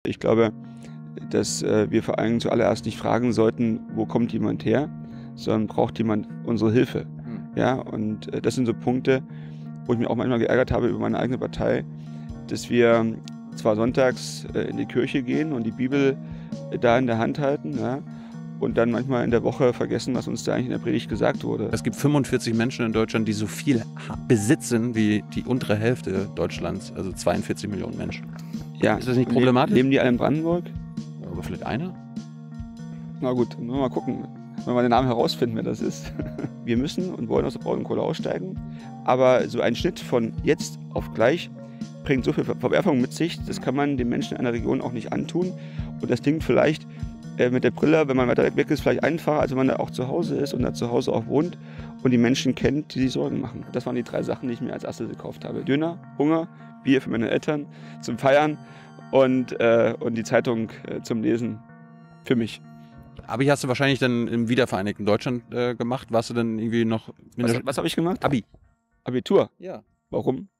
Ich glaube, dass wir vor allem zuallererst nicht fragen sollten, wo kommt jemand her, sondern braucht jemand unsere Hilfe. Ja, und das sind so Punkte, wo ich mich auch manchmal geärgert habe über meine eigene Partei, dass wir zwar sonntags in die Kirche gehen und die Bibel da in der Hand halten, ja, und dann manchmal in der Woche vergessen, was uns da eigentlich in der Predigt gesagt wurde. Es gibt 45 Menschen in Deutschland, die so viel besitzen wie die untere Hälfte Deutschlands, also 42 Millionen Menschen. Ja. Ist das nicht problematisch? Leben die alle in Brandenburg? Aber vielleicht einer? Na gut, dann wollen wir mal gucken, wenn wir den Namen herausfinden, wer das ist. Wir müssen und wollen aus der Braunkohle aussteigen, aber so ein Schnitt von jetzt auf gleich bringt so viel Verwerfung mit sich, das kann man den Menschen in einer Region auch nicht antun. Und das klingt vielleicht mit der Brille, wenn man weiter weg ist, vielleicht einfacher, als wenn man da auch zu Hause ist und da zu Hause auch wohnt und die Menschen kennt, die sich Sorgen machen. Das waren die 3 Sachen, die ich mir als erstes gekauft habe. Döner, Hunger, Bier für meine Eltern zum Feiern und die Zeitung zum Lesen für mich. Abi hast du wahrscheinlich dann im wiedervereinigten Deutschland gemacht. Warst du dann irgendwie noch... Was habe ich gemacht? Abi. Abitur? Ja. Warum?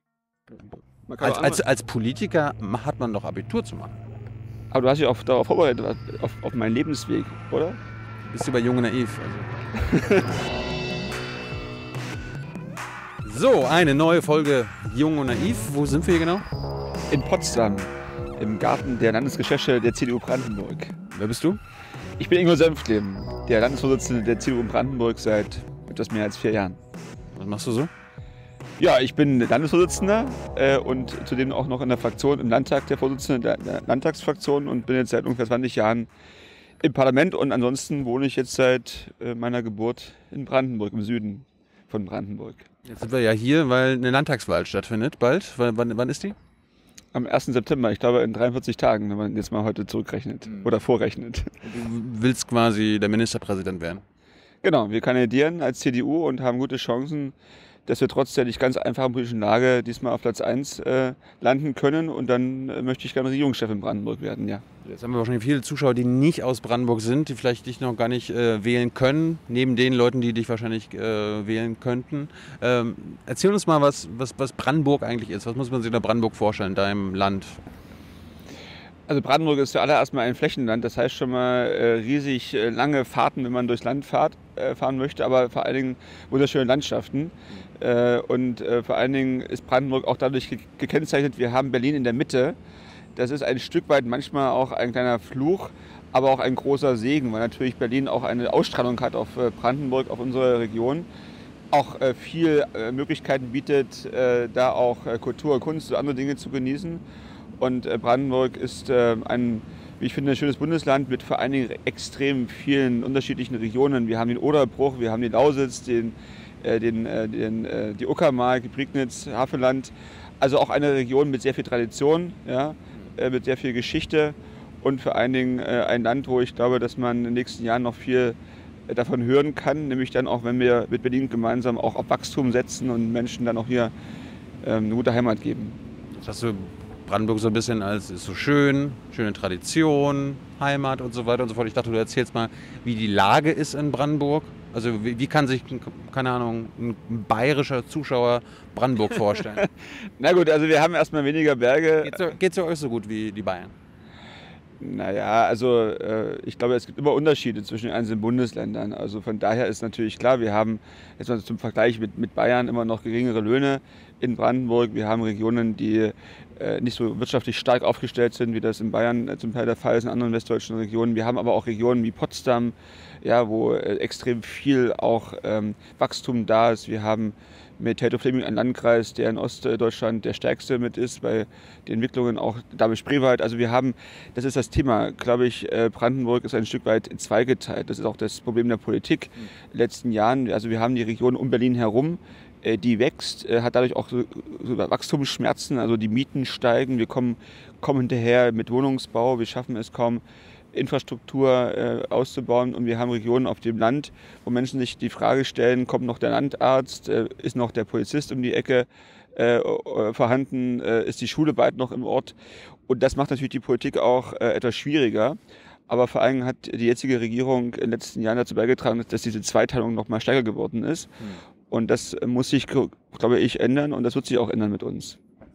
Als Politiker hat man doch Abitur zu machen. Aber du hast dich auch darauf vorbereitet, auf meinen Lebensweg, oder? Bist du bei Jung und Naiv. Also. So, eine neue Folge Jung und Naiv. Wo sind wir hier genau? In Potsdam, im Garten der Landesgeschäfte der CDU Brandenburg. Wer bist du? Ich bin Ingo Senftleben, der Landesvorsitzende der CDU in Brandenburg seit etwas mehr als 4 Jahren. Was machst du so? Ja, ich bin Landesvorsitzender und zudem auch noch in der Fraktion, im Landtag der Vorsitzende der Landtagsfraktion und bin jetzt seit ungefähr 20 Jahren im Parlament und ansonsten wohne ich jetzt seit meiner Geburt in Brandenburg, im Süden von Brandenburg. Jetzt sind wir ja hier, weil eine Landtagswahl stattfindet bald. Wann ist die? Am 1. September, ich glaube in 43 Tagen, wenn man jetzt mal heute zurückrechnet oder vorrechnet. Du willst quasi der Ministerpräsident werden? Genau, wir kandidieren als CDU und haben gute Chancen, dass wir trotz der nicht ganz einfachen politischen Lage diesmal auf Platz 1 landen können. Und dann möchte ich gerne Regierungschef in Brandenburg werden, ja. Jetzt haben wir wahrscheinlich viele Zuschauer, die nicht aus Brandenburg sind, die vielleicht dich noch gar nicht wählen können, neben den Leuten, die dich wahrscheinlich wählen könnten. Erzähl uns mal, was Brandenburg eigentlich ist. Was muss man sich unter Brandenburg vorstellen, deinem Land? Also Brandenburg ist zuallererst mal ein Flächenland, das heißt schon mal riesig lange Fahrten, wenn man durchs Land fahren möchte, aber vor allen Dingen wunderschöne Landschaften. Und vor allen Dingen ist Brandenburg auch dadurch gekennzeichnet, wir haben Berlin in der Mitte. Das ist ein Stück weit manchmal auch ein kleiner Fluch, aber auch ein großer Segen, weil natürlich Berlin auch eine Ausstrahlung hat auf Brandenburg, auf unsere Region. Auch viel Möglichkeiten bietet, da auch Kultur, Kunst und andere Dinge zu genießen. Und Brandenburg ist wie ich finde, ein schönes Bundesland mit vor allen Dingen extrem vielen unterschiedlichen Regionen. Wir haben den Oderbruch, wir haben die Lausitz, die Uckermark, die Prignitz, Havelland. Also auch eine Region mit sehr viel Tradition, ja, mit sehr viel Geschichte und vor allen Dingen ein Land, wo ich glaube, dass man in den nächsten Jahren noch viel davon hören kann. Nämlich dann auch, wenn wir mit Berlin gemeinsam auch auf Wachstum setzen und Menschen dann auch hier eine gute Heimat geben. Das hast du Brandenburg so ein bisschen als ist so schön, schöne Tradition, Heimat und so weiter und so fort. Ich dachte, du erzählst mal, wie die Lage ist in Brandenburg. Also wie kann sich, keine Ahnung, ein bayerischer Zuschauer Brandenburg vorstellen? Na gut, also wir haben erstmal weniger Berge. Geht's ja euch so gut wie die Bayern? Naja, also ich glaube, es gibt immer Unterschiede zwischen den einzelnen Bundesländern. Also von daher ist natürlich klar, wir haben jetzt mal zum Vergleich mit Bayern immer noch geringere Löhne in Brandenburg. Wir haben Regionen, die nicht so wirtschaftlich stark aufgestellt sind, wie das in Bayern zum Teil der Fall ist, in anderen westdeutschen Regionen. Wir haben aber auch Regionen wie Potsdam, ja, wo extrem viel auch Wachstum da ist. Wir haben mit Teltow-Fläming einen Landkreis, der in Ostdeutschland der stärkste mit ist, bei den Entwicklungen auch Dahme-Spreewald. Also wir haben, das ist das Thema, glaube ich, Brandenburg ist ein Stück weit zweigeteilt. Das ist auch das Problem der Politik in den letzten Jahren. Also wir haben die Region um Berlin herum, die wächst, hat dadurch auch so Wachstumsschmerzen, also die Mieten steigen, wir kommen hinterher mit Wohnungsbau, wir schaffen es kaum, Infrastruktur auszubauen und wir haben Regionen auf dem Land, wo Menschen sich die Frage stellen, kommt noch der Landarzt, ist noch der Polizist um die Ecke vorhanden, ist die Schule bald noch im Ort und das macht natürlich die Politik auch etwas schwieriger. Aber vor allem hat die jetzige Regierung in den letzten Jahren dazu beigetragen, dass diese Zweiteilung noch mal stärker geworden ist. Und das muss sich, glaube ich, ändern und das wird sich auch ändern mit uns.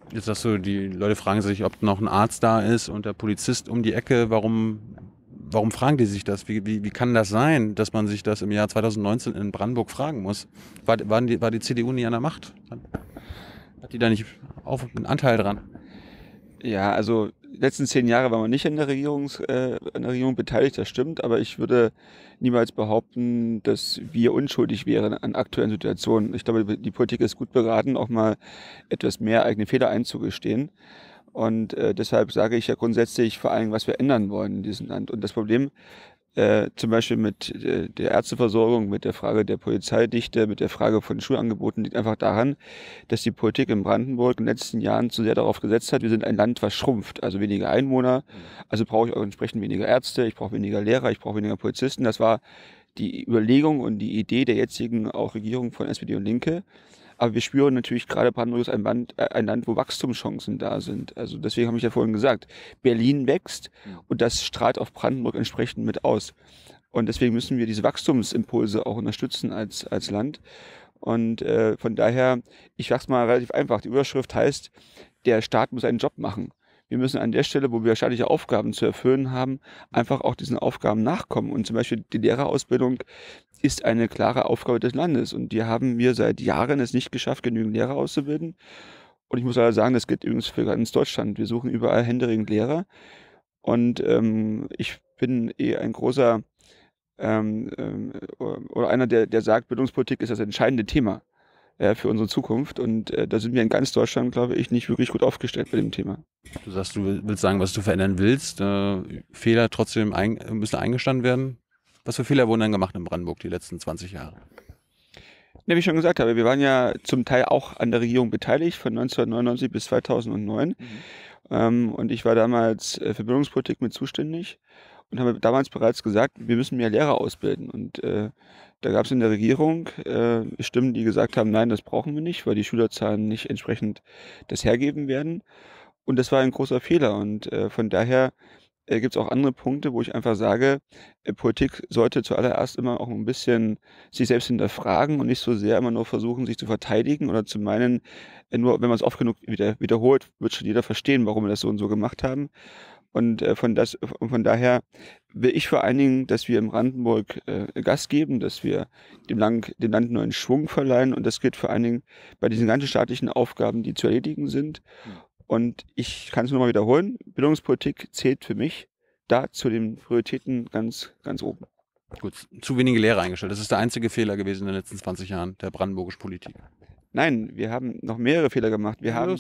Jetzt sagst du, die Leute fragen sich, ob noch ein Arzt da ist und der Polizist um die Ecke. Warum fragen die sich das? Wie kann das sein, dass man sich das im Jahr 2019 in Brandenburg fragen muss? War die CDU nie an der Macht? Hat die da nicht auch einen Anteil dran? Ja, also die letzten 10 Jahre war man nicht an der Regierung beteiligt, das stimmt, aber ich würde niemals behaupten, dass wir unschuldig wären an aktuellen Situationen. Ich glaube, die Politik ist gut beraten, auch mal etwas mehr eigene Fehler einzugestehen. Und deshalb sage ich ja grundsätzlich vor allem, was wir ändern wollen in diesem Land. Und das Problem zum Beispiel mit der Ärzteversorgung, mit der Frage der Polizeidichte, mit der Frage von Schulangeboten liegt einfach daran, dass die Politik in Brandenburg in den letzten Jahren zu sehr darauf gesetzt hat, wir sind ein Land, was schrumpft, also weniger Einwohner, also brauche ich auch entsprechend weniger Ärzte, ich brauche weniger Lehrer, ich brauche weniger Polizisten. Das war die Überlegung und die Idee der jetzigen auch Regierung von SPD und Linke. Aber wir spüren natürlich gerade, Brandenburg ist ein Land, wo Wachstumschancen da sind. Also deswegen habe ich ja vorhin gesagt, Berlin wächst und das strahlt auf Brandenburg entsprechend mit aus. Und deswegen müssen wir diese Wachstumsimpulse auch unterstützen als Land. Und von daher, ich sag's mal relativ einfach, die Überschrift heißt, der Staat muss einen Job machen. Wir müssen an der Stelle, wo wir staatliche Aufgaben zu erfüllen haben, einfach auch diesen Aufgaben nachkommen. Und zum Beispiel die Lehrerausbildung ist eine klare Aufgabe des Landes. Und die haben wir seit Jahren es nicht geschafft, genügend Lehrer auszubilden. Und ich muss leider sagen, das gilt übrigens für ganz Deutschland. Wir suchen überall händeringend Lehrer. Und ich bin ein großer oder einer, der sagt, Bildungspolitik ist das entscheidende Thema für unsere Zukunft. Und da sind wir in ganz Deutschland, glaube ich, nicht wirklich gut aufgestellt bei dem Thema. Du sagst, du willst sagen, was du verändern willst. Fehler trotzdem müssen eingestanden werden. Was für Fehler wurden dann gemacht in Brandenburg die letzten 20 Jahre? Ja, wie ich schon gesagt habe, wir waren ja zum Teil auch an der Regierung beteiligt, von 1999 bis 2009. Und ich war damals für Bildungspolitik mit zuständig und habe damals bereits gesagt, wir müssen mehr Lehrer ausbilden. Und da gab es in der Regierung Stimmen, die gesagt haben, nein, das brauchen wir nicht, weil die Schülerzahlen nicht entsprechend das hergeben werden. Und das war ein großer Fehler. Und von daher gibt es auch andere Punkte, wo ich einfach sage, Politik sollte zuallererst immer auch ein bisschen sich selbst hinterfragen und nicht so sehr immer nur versuchen, sich zu verteidigen oder zu meinen, nur wenn man es oft genug wiederholt, wird schon jeder verstehen, warum wir das so und so gemacht haben. Und von daher will ich vor allen Dingen, dass wir in Brandenburg Gas geben, dass wir dem Land neuen Schwung verleihen. Und das gilt vor allen Dingen bei diesen ganzen staatlichen Aufgaben, die zu erledigen sind. Und ich kann es nur mal wiederholen, Bildungspolitik zählt für mich da zu den Prioritäten ganz, ganz oben. Gut, zu wenige Lehrer eingestellt. Das ist der einzige Fehler gewesen in den letzten 20 Jahren der brandenburgischen Politik. Nein, wir haben noch mehrere Fehler gemacht. Ja,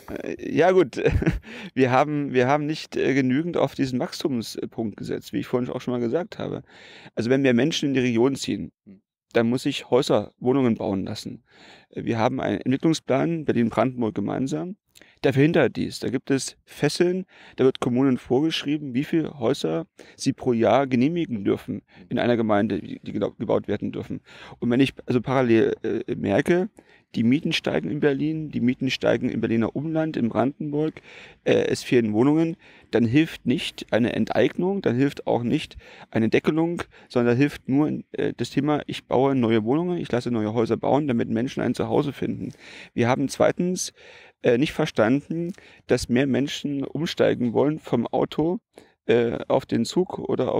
Ja gut, wir haben nicht genügend auf diesen Wachstumspunkt gesetzt, wie ich vorhin auch schon mal gesagt habe. Also wenn wir Menschen in die Region ziehen, dann muss ich Häuser, Wohnungen bauen lassen. Wir haben einen Entwicklungsplan Berlin-Brandenburg gemeinsam. Der verhindert dies. Da gibt es Fesseln, da wird Kommunen vorgeschrieben, wie viele Häuser sie pro Jahr genehmigen dürfen in einer Gemeinde, die gebaut werden dürfen. Und wenn ich also parallel merke, die Mieten steigen in Berlin, die Mieten steigen im Berliner Umland, in Brandenburg, es fehlen Wohnungen, dann hilft nicht eine Enteignung, dann hilft auch nicht eine Deckelung, sondern da hilft nur das Thema, ich baue neue Wohnungen, ich lasse neue Häuser bauen, damit Menschen ein Zuhause finden. Wir haben zweitens nicht verstanden, dass mehr Menschen umsteigen wollen vom Auto auf den Zug oder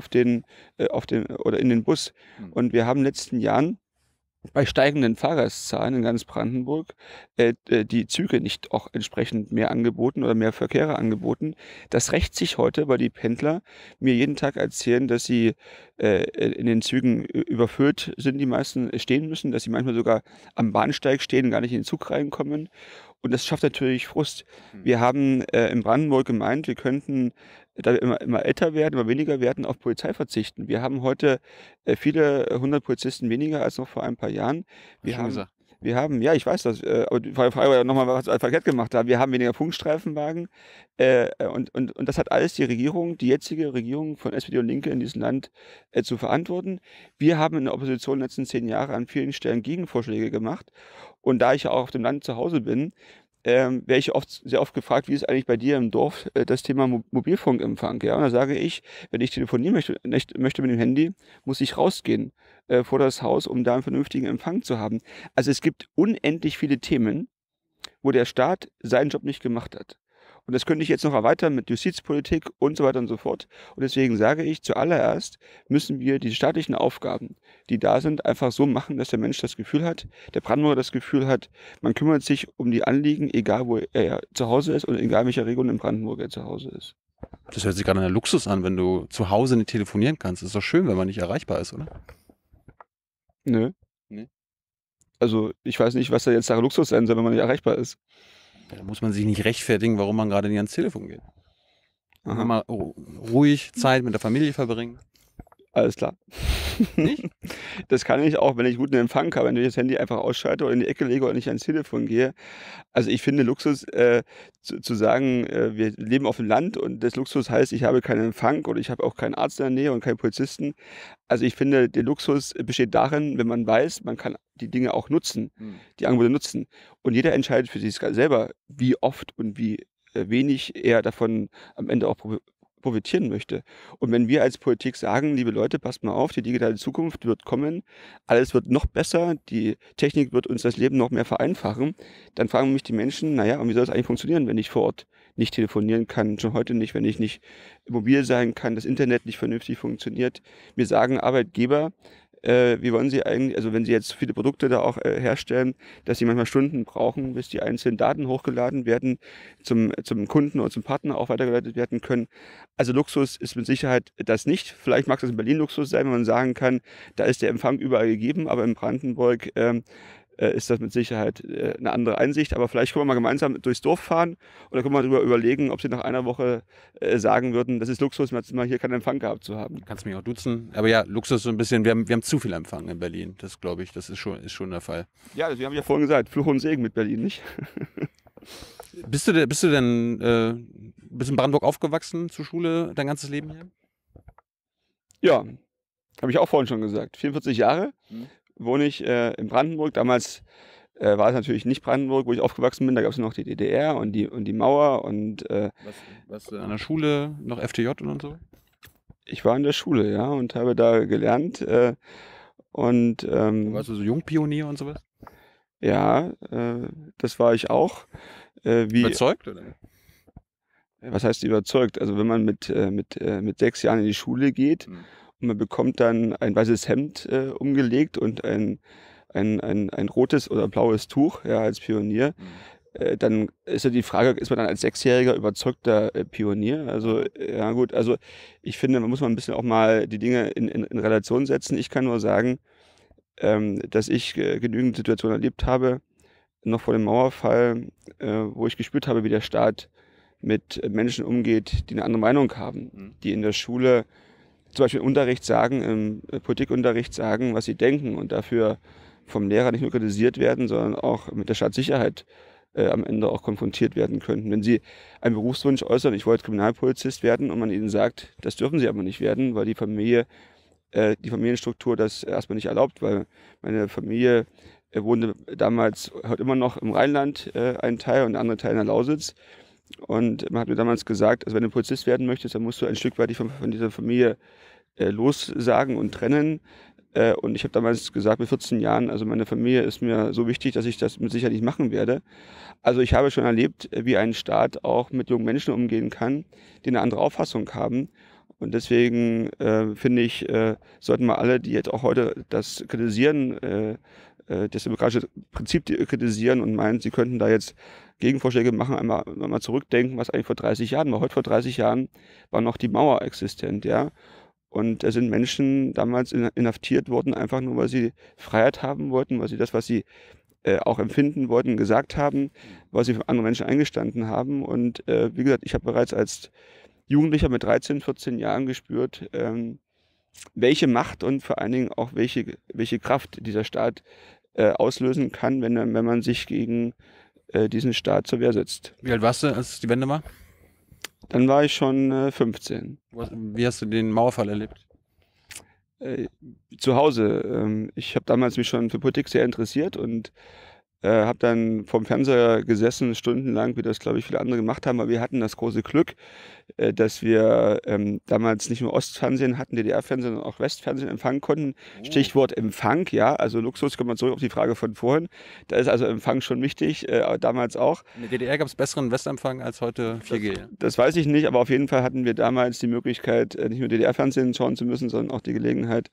oder in den Bus. Und wir haben in den letzten Jahren bei steigenden Fahrgastzahlen in ganz Brandenburg die Züge nicht auch entsprechend mehr angeboten oder mehr Verkehre angeboten. Das rächt sich heute, weil die Pendler mir jeden Tag erzählen, dass sie in den Zügen überfüllt sind, die meisten stehen müssen, dass sie manchmal sogar am Bahnsteig stehen und gar nicht in den Zug reinkommen. Und das schafft natürlich Frust. Wir haben in Brandenburg gemeint, wir könnten, da wir immer älter werden, immer weniger werden, auf Polizei verzichten. Wir haben heute viele 100 Polizisten weniger als noch vor ein paar Jahren. Ja, ich weiß das, aber die Frage war ja nochmal, was wir verkehrt gemacht haben. Wir haben weniger Funkstreifenwagen und das hat alles die Regierung, die jetzige Regierung von SPD und Linke in diesem Land zu verantworten. Wir haben in der Opposition in den letzten 10 Jahren an vielen Stellen Gegenvorschläge gemacht und da ich ja auch auf dem Land zu Hause bin, werde ich sehr oft gefragt, wie ist eigentlich bei dir im Dorf das Thema Mobilfunkempfang? Ja, und da sage ich, wenn ich telefonieren möchte mit dem Handy, muss ich rausgehen vor das Haus, um da einen vernünftigen Empfang zu haben. Also es gibt unendlich viele Themen, wo der Staat seinen Job nicht gemacht hat. Und das könnte ich jetzt noch erweitern mit Justizpolitik und so weiter und so fort. Und deswegen sage ich, zuallererst müssen wir die staatlichen Aufgaben, die da sind, einfach so machen, dass der Mensch das Gefühl hat, der Brandenburger das Gefühl hat, man kümmert sich um die Anliegen, egal wo er zu Hause ist und egal in welcher Region in Brandenburg er zu Hause ist. Das hört sich gerade an Luxus an, wenn du zu Hause nicht telefonieren kannst. Ist doch schön, wenn man nicht erreichbar ist, oder? Nö. Nee. Also ich weiß nicht, was da jetzt der Luxus sein soll, wenn man nicht erreichbar ist. Ja, da muss man sich nicht rechtfertigen, warum man gerade nicht ans Telefon geht. Aha. Mal ruhig Zeit mit der Familie verbringen. Alles klar. Nicht? Das kann ich auch, wenn ich guten Empfang habe, wenn ich das Handy einfach ausschalte oder in die Ecke lege oder nicht ans Telefon gehe. Also ich finde Luxus, zu sagen, wir leben auf dem Land und das Luxus heißt, ich habe keinen Empfang oder ich habe auch keinen Arzt in der Nähe und keinen Polizisten. Also ich finde, der Luxus besteht darin, wenn man weiß, man kann die Dinge auch nutzen, die Angebote nutzen. Und jeder entscheidet für sich selber, wie oft und wie wenig er davon am Ende auch profitieren möchte. Und wenn wir als Politik sagen, liebe Leute, passt mal auf, die digitale Zukunft wird kommen, alles wird noch besser, die Technik wird uns das Leben noch mehr vereinfachen, dann fragen mich die Menschen, naja, und wie soll es eigentlich funktionieren, wenn ich vor Ort nicht telefonieren kann, schon heute nicht, wenn ich nicht mobil sein kann, das Internet nicht vernünftig funktioniert. Mir sagen Arbeitgeber, wie wollen Sie eigentlich, also wenn Sie jetzt viele Produkte da auch herstellen, dass Sie manchmal Stunden brauchen, bis die einzelnen Daten hochgeladen werden, zum Kunden oder zum Partner auch weitergeleitet werden können. Also Luxus ist mit Sicherheit das nicht. Vielleicht mag das in Berlin Luxus sein, wenn man sagen kann, da ist der Empfang überall gegeben, aber in Brandenburg ist das mit Sicherheit eine andere Einsicht. Aber vielleicht können wir mal gemeinsam durchs Dorf fahren oder können wir darüber überlegen, ob Sie nach einer Woche sagen würden, das ist Luxus, mal hier keinen Empfang gehabt zu haben. Du kannst mich auch duzen. Aber ja, Luxus so ein bisschen, wir haben zu viel Empfang in Berlin. Das glaube ich, das ist schon der Fall. Ja, wir haben ja vorhin gesagt, Fluch und Segen mit Berlin, nicht? Bist du denn bist in Brandenburg aufgewachsen zur Schule, dein ganzes Leben hier? Ja, habe ich auch vorhin schon gesagt. 44 Jahre wohne ich in Brandenburg. Damals war es natürlich nicht Brandenburg, wo ich aufgewachsen bin. Da gab es noch die DDR und die Mauer. Und Warst du an der Schule noch FTJ und so? ich war in der Schule, ja, und habe da gelernt. Warst du so Jungpionier und sowas? Ja, das war ich auch. Überzeugt, oder? Was heißt überzeugt? Also wenn man mit 6 Jahren in die Schule geht und man bekommt dann ein weißes Hemd umgelegt und ein rotes oder blaues Tuch, ja, als Pionier, dann ist ja die Frage, ist man dann als Sechsjähriger überzeugter Pionier? Also ja gut, also ich finde, man muss mal ein bisschen auch mal die Dinge in Relation setzen. Ich kann nur sagen, dass ich genügend Situationen erlebt habe, noch vor dem Mauerfall, wo ich gespürt habe, wie der Staat mit Menschen umgeht, die eine andere Meinung haben, die in der Schule zum Beispiel im Unterricht sagen, im Politikunterricht sagen, was sie denken und dafür vom Lehrer nicht nur kritisiert werden, sondern auch mit der Staatssicherheit am Ende auch konfrontiert werden könnten. Wenn sie einen Berufswunsch äußern, ich wollte Kriminalpolizist werden und man ihnen sagt, das dürfen sie aber nicht werden, weil die Familienstruktur das erstmal nicht erlaubt, weil meine Familie wohnte damals, heute immer noch im Rheinland ein Teil und der andere Teil in der Lausitz. Und man hat mir damals gesagt, also wenn du Polizist werden möchtest, dann musst du ein Stück weit dich von dieser Familie lossagen und trennen. Und ich habe damals gesagt, mit 14 Jahren, also meine Familie ist mir so wichtig, dass ich das mit Sicherheit nicht machen werde. Also ich habe schon erlebt, wie ein Staat auch mit jungen Menschen umgehen kann, die eine andere Auffassung haben. Und deswegen finde ich, sollten wir alle, die jetzt auch heute das kritisieren, das demokratische Prinzip kritisieren und meinen, sie könnten da jetzt Gegenvorschläge machen, einmal zurückdenken, was eigentlich vor 30 Jahren war. Heute vor 30 Jahren war noch die Mauer existent, ja. Und da sind Menschen damals inhaftiert worden, einfach nur, weil sie Freiheit haben wollten, weil sie das, was sie auch empfinden wollten, gesagt haben, weil sie für andere Menschen eingestanden haben. Und wie gesagt, ich habe bereits als Jugendlicher mit 13, 14 Jahren gespürt, welche Macht und vor allen Dingen auch welche Kraft dieser Staat auslösen kann, wenn man sich gegen diesen Staat zur Wehr setzt. Wie alt warst du, als die Wende war? Dann war ich schon 15. Wie hast du den Mauerfall erlebt? Zu Hause. Ich habe damals mich schon für Politik sehr interessiert und habe dann vorm Fernseher gesessen, stundenlang, wie das, glaube ich, viele andere gemacht haben. Aber wir hatten das große Glück, dass wir damals nicht nur Ostfernsehen hatten, DDR-Fernsehen, sondern auch Westfernsehen empfangen konnten. Stichwort Empfang, ja, also Luxus, kommt man zurück auf die Frage von vorhin. Da ist also Empfang schon wichtig, damals auch. In der DDR gab es besseren Westempfang als heute 4G. Das weiß ich nicht, aber auf jeden Fall hatten wir damals die Möglichkeit, nicht nur DDR-Fernsehen schauen zu müssen, sondern auch die Gelegenheit,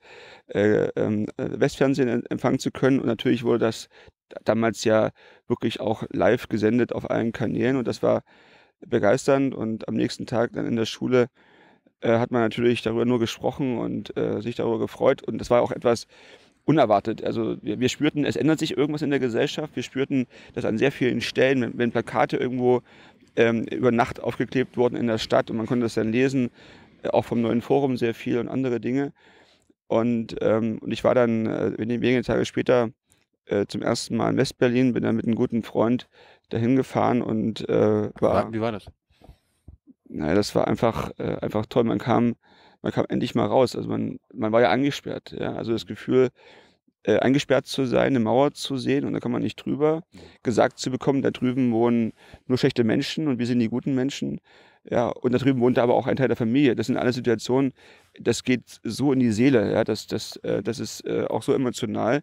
Westfernsehen empfangen zu können. Und natürlich wurde das damals ja wirklich auch live gesendet auf allen Kanälen und das war begeisternd. Und am nächsten Tag dann in der Schule hat man natürlich darüber nur gesprochen und sich darüber gefreut. Und das war auch etwas unerwartet. Also wir spürten, es ändert sich irgendwas in der Gesellschaft. Wir spürten, dass an sehr vielen Stellen, wenn Plakate irgendwo über Nacht aufgeklebt wurden in der Stadt und man konnte das dann lesen, auch vom Neuen Forum sehr viel und andere Dinge. Und ich war dann wenige Tage später zum ersten Mal in Westberlin, bin dann mit einem guten Freund dahin gefahren und Wie war das? naja, das war einfach toll. Man kam endlich mal raus. Also man war ja eingesperrt. Ja? Also das Gefühl, eingesperrt zu sein, eine Mauer zu sehen und da kann man nicht drüber, gesagt zu bekommen, da drüben wohnen nur schlechte Menschen und wir sind die guten Menschen. Ja, und da drüben wohnt aber auch ein Teil der Familie. Das sind alle Situationen, das geht so in die Seele. Ja? Das ist auch so emotional,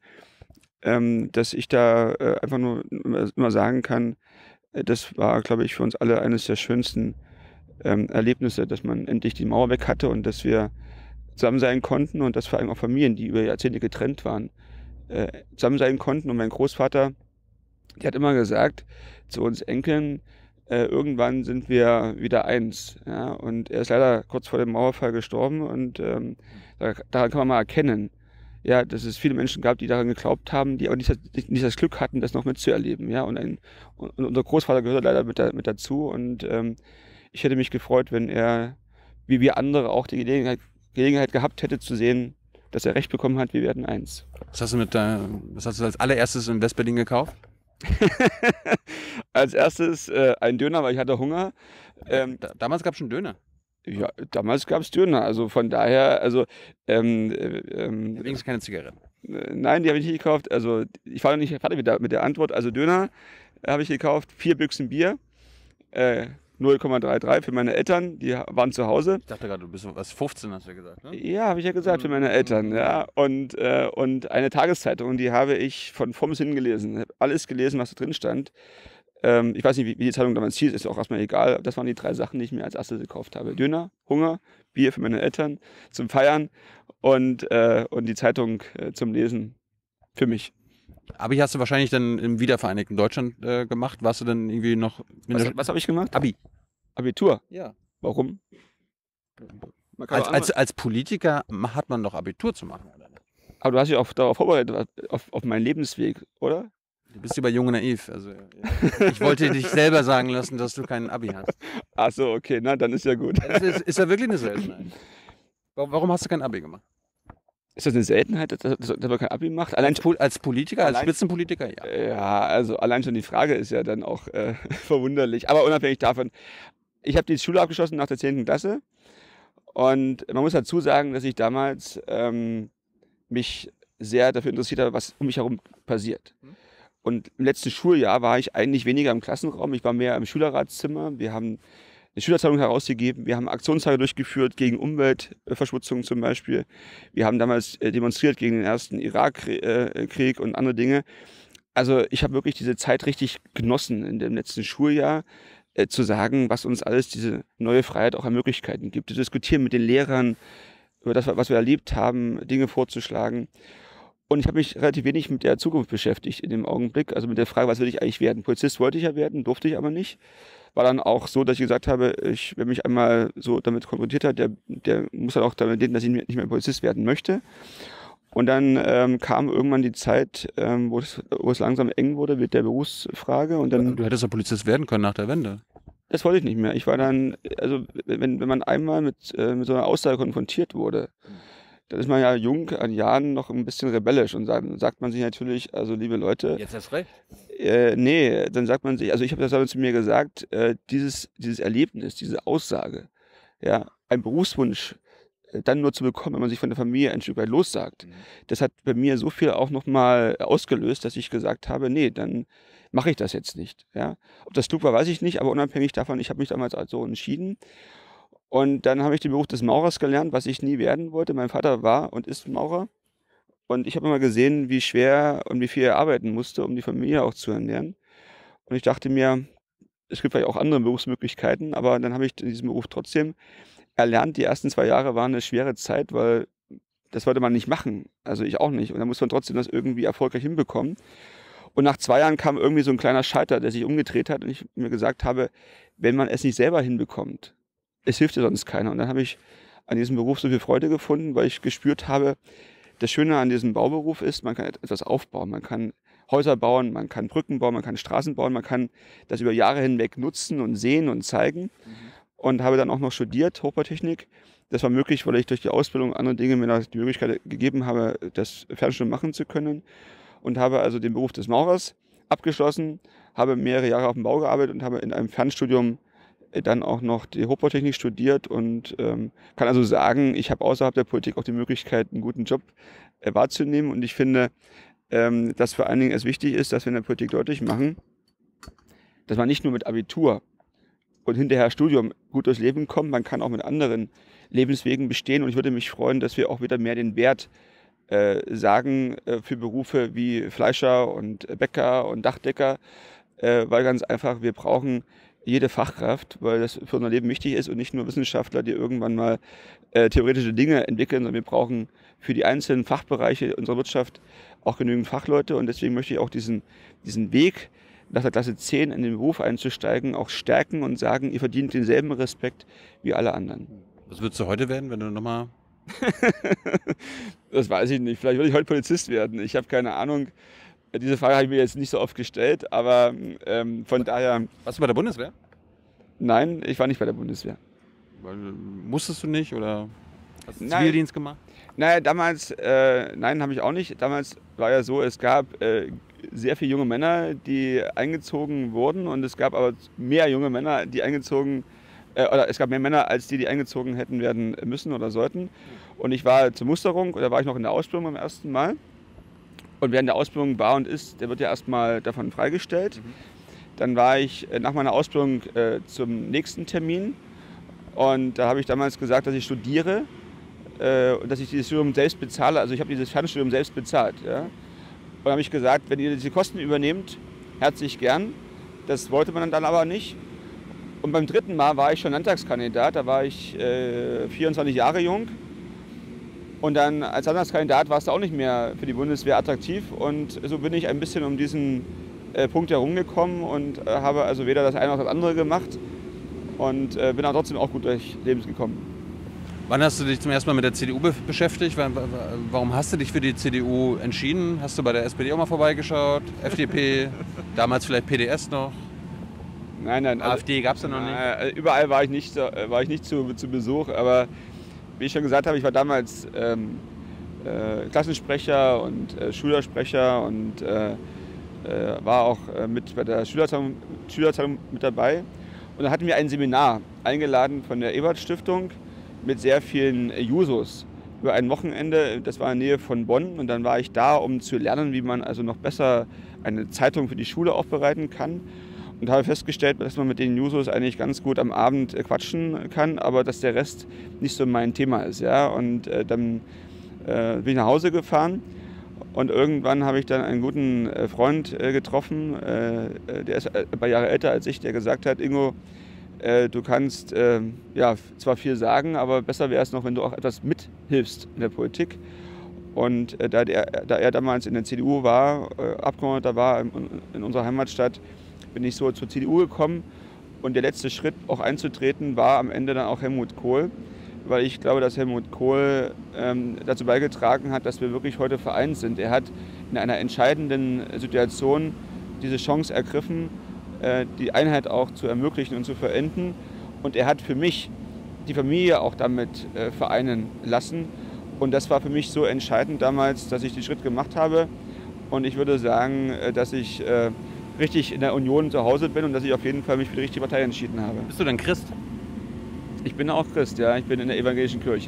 dass ich da einfach nur immer sagen kann, das war, glaube ich, für uns alle eines der schönsten Erlebnisse, dass man endlich die Mauer weg hatte und dass wir zusammen sein konnten und dass vor allem auch Familien, die über Jahrzehnte getrennt waren, zusammen sein konnten. Und mein Großvater, der hat immer gesagt zu uns Enkeln, irgendwann sind wir wieder eins. Ja? Und er ist leider kurz vor dem Mauerfall gestorben und daran kann man mal erkennen, ja, dass es viele Menschen gab, die daran geglaubt haben, die aber nicht das Glück hatten, das noch mitzuerleben. Ja? Und unser Großvater gehört leider mit dazu und ich hätte mich gefreut, wenn er, wie wir andere, auch die Gelegenheit gehabt hätte zu sehen, dass er recht bekommen hat, wir werden eins. Was hast du als allererstes in Westberlin gekauft? Als erstes ein Döner, weil ich hatte Hunger. Damals gab es schon Döner. Ja, damals gab es Döner, also von daher, also Übrigens keine Zigaretten. nein, die habe ich nicht gekauft. Also ich war noch nicht fertig mit der Antwort. Also Döner habe ich gekauft, 4 Büchsen Bier, 0,33 für meine Eltern, die waren zu Hause. Ich dachte gerade, du bist was 15, hast du ja gesagt, ne? Ja, habe ich ja gesagt, für meine Eltern, ja. Und eine Tageszeitung, die habe ich von vorn bis hinten gelesen. Ich habe alles gelesen, was da drin stand. Ich weiß nicht, wie die Zeitung damals hieß, ist auch erstmal egal. Das waren die 3 Sachen, die ich mir als erstes gekauft habe. Döner, Hunger, Bier für meine Eltern zum Feiern und die Zeitung zum Lesen für mich. Abi hast du wahrscheinlich dann im wiedervereinigten Deutschland gemacht. Warst du dann irgendwie noch... Was habe ich gemacht? Abi. Abitur. Ja. Warum? Man kann auch Als Politiker hat man doch Abitur zu machen, oder nicht? aber du hast dich auch darauf vorbereitet, auf meinen Lebensweg, oder? Du bist lieber jung und naiv. Also, ich wollte dich selber sagen lassen, dass du kein Abi hast. Ach so, okay, na, dann ist ja gut. Das ist ja wirklich eine Seltenheit. Warum hast du kein Abi gemacht? Ist das eine Seltenheit, dass man kein Abi macht? Allein Als Politiker, als Spitzenpolitiker, ja. ja, also allein schon die Frage ist ja dann auch verwunderlich. Aber unabhängig davon, ich habe die Schule abgeschlossen nach der 10. Klasse und man muss dazu sagen, dass ich damals mich sehr dafür interessiert habe, was um mich herum passiert. Und im letzten Schuljahr war ich eigentlich weniger im Klassenraum, ich war mehr im Schülerratszimmer. Wir haben eine Schülerzeitung herausgegeben, wir haben Aktionstage durchgeführt gegen Umweltverschmutzung zum Beispiel. Wir haben damals demonstriert gegen den ersten Irakkrieg und andere Dinge. Also ich habe wirklich diese Zeit richtig genossen in dem letzten Schuljahr, zu sagen, was uns alles diese neue Freiheit auch an Möglichkeiten gibt. Zu diskutieren mit den Lehrern über das, was wir erlebt haben, Dinge vorzuschlagen. Und ich habe mich relativ wenig mit der Zukunft beschäftigt in dem Augenblick. Also mit der Frage, was will ich eigentlich werden? Polizist wollte ich ja werden, durfte ich aber nicht. War dann auch so, dass ich gesagt habe, wer mich einmal so damit konfrontiert hat, der muss dann auch damit leben, dass ich nicht mehr Polizist werden möchte. Und dann kam irgendwann die Zeit, wo es langsam eng wurde mit der Berufsfrage. Und dann, Du hättest ja Polizist werden können nach der Wende. das wollte ich nicht mehr. Ich war dann, also wenn man einmal mit so einer Aussage konfrontiert wurde, dann ist man ja jung, an Jahren noch ein bisschen rebellisch und sagt man sich natürlich, also liebe Leute, Jetzt hast recht. nee, dann sagt man sich, also ich habe das damals zu mir gesagt, dieses Erlebnis, diese Aussage, ja, ein Berufswunsch dann nur zu bekommen, wenn man sich von der Familie ein Stück weit lossagt. Das hat bei mir so viel auch nochmal ausgelöst, dass ich gesagt habe, nee, dann mache ich das jetzt nicht. Ja? Ob das klug war, weiß ich nicht, aber unabhängig davon, ich habe mich damals also entschieden. Und dann habe ich den Beruf des Maurers gelernt, was ich nie werden wollte. Mein Vater war und ist Maurer. Und ich habe immer gesehen, wie schwer und wie viel er arbeiten musste, um die Familie auch zu ernähren. Und ich dachte mir, es gibt vielleicht auch andere Berufsmöglichkeiten, aber dann habe ich diesen Beruf trotzdem erlernt. Die ersten 2 Jahre waren eine schwere Zeit, weil das wollte man nicht machen. Also ich auch nicht. Und dann muss man trotzdem das irgendwie erfolgreich hinbekommen. Und nach 2 Jahren kam irgendwie so ein kleiner Schalter, der sich umgedreht hat und ich mir gesagt habe, wenn man es nicht selber hinbekommt, es hilft dir sonst keiner. Und dann habe ich an diesem Beruf so viel Freude gefunden, weil ich gespürt habe, das Schöne an diesem Bauberuf ist, man kann etwas aufbauen. Man kann Häuser bauen, man kann Brücken bauen, man kann Straßen bauen, man kann das über Jahre hinweg nutzen und sehen und zeigen. Und habe dann auch noch studiert, Hochbautechnik. Das war möglich, weil ich durch die Ausbildung andere Dinge mir die Möglichkeit gegeben habe, das Fernstudium machen zu können. Und habe also den Beruf des Maurers abgeschlossen, habe mehrere Jahre auf dem Bau gearbeitet und habe in einem Fernstudium dann auch noch die Hochbautechnik studiert und kann also sagen, ich habe außerhalb der Politik auch die Möglichkeit, einen guten Job wahrzunehmen. Und ich finde, dass vor allen Dingen es wichtig ist, dass wir in der Politik deutlich machen, dass man nicht nur mit Abitur und hinterher Studium gut durchs Leben kommt, man kann auch mit anderen Lebenswegen bestehen. Und ich würde mich freuen, dass wir auch wieder mehr den Wert sagen für Berufe wie Fleischer und Bäcker und Dachdecker, weil ganz einfach, wir brauchen jede Fachkraft, weil das für unser Leben wichtig ist und nicht nur Wissenschaftler, die irgendwann mal theoretische Dinge entwickeln, sondern wir brauchen für die einzelnen Fachbereiche unserer Wirtschaft auch genügend Fachleute und deswegen möchte ich auch diesen Weg nach der Klasse 10 in den Beruf einzusteigen, auch stärken und sagen, ihr verdient denselben Respekt wie alle anderen. Was würdest du heute werden, wenn du nochmal... Das weiß ich nicht. Vielleicht würde ich heute Polizist werden. Ich habe keine Ahnung. Diese Frage habe ich mir jetzt nicht so oft gestellt, aber von daher... Warst du bei der Bundeswehr? Nein, ich war nicht bei der Bundeswehr. Weil, musstest du nicht oder hast du Nein. Zivildienst gemacht? Naja, damals, nein, habe ich auch nicht. Damals war ja so, es gab sehr viele junge Männer, die eingezogen wurden und es gab aber mehr junge Männer, die eingezogen oder es gab mehr Männer, als die eingezogen hätten werden müssen oder sollten. Und ich war zur Musterung, da war ich noch in der Ausbildung beim ersten Mal. Und während der Ausbildung war und ist, der wird ja erstmal davon freigestellt. Dann war ich nach meiner Ausbildung zum nächsten Termin. Und da habe ich damals gesagt, dass ich studiere und dass ich dieses Studium selbst bezahle. Also ich habe dieses Fernstudium selbst bezahlt. Ja? Und dann habe ich gesagt, wenn ihr diese Kosten übernehmt, herzlich gern. Das wollte man dann aber nicht. Und beim 3. Mal war ich schon Landtagskandidat, da war ich 24 Jahre jung. Und dann als Landtagskandidat war es auch nicht mehr für die Bundeswehr attraktiv. Und so bin ich ein bisschen um diesen Punkt herumgekommen und habe also weder das eine noch das andere gemacht. Und bin aber trotzdem auch gut durch Lebens gekommen. Wann hast du dich zum ersten Mal mit der CDU beschäftigt? Warum hast du dich für die CDU entschieden? Hast du bei der SPD auch mal vorbeigeschaut? FDP, damals vielleicht PDS noch? Nein. AfD gab es ja noch nicht? Überall war ich nicht zu Besuch, aber wie ich schon gesagt habe, ich war damals Klassensprecher und Schülersprecher und war auch mit bei der Schülerzeitung mit dabei. Und da hatten wir ein Seminar eingeladen von der Ebert-Stiftung mit sehr vielen Jusos über ein Wochenende. Das war in der Nähe von Bonn und dann war ich da, um zu lernen, wie man also noch besser eine Zeitung für die Schule aufbereiten kann. Und habe festgestellt, dass man mit den Jusos eigentlich ganz gut am Abend quatschen kann, aber dass der Rest nicht so mein Thema ist. Ja? Und dann bin ich nach Hause gefahren und irgendwann habe ich dann einen guten Freund getroffen, der ist ein paar Jahre älter als ich, der gesagt hat, Ingo, du kannst ja, zwar viel sagen, aber besser wäre es noch, wenn du auch etwas mithilfst in der Politik. Und da er damals in der CDU war, Abgeordneter war in unserer Heimatstadt, bin ich so zur CDU gekommen und der letzte Schritt auch einzutreten war am Ende dann auch Helmut Kohl, weil ich glaube, dass Helmut Kohl dazu beigetragen hat, dass wir wirklich heute vereint sind. Er hat in einer entscheidenden Situation diese Chance ergriffen, die Einheit auch zu ermöglichen und zu verenden und er hat für mich die Familie auch damit vereinen lassen und das war für mich so entscheidend damals, dass ich den Schritt gemacht habe und ich würde sagen, dass ich richtig in der Union zu Hause bin und dass ich auf jeden Fall mich für die richtige Partei entschieden habe. Bist du denn Christ? Ich bin auch Christ, ja. Ich bin in der evangelischen Kirche.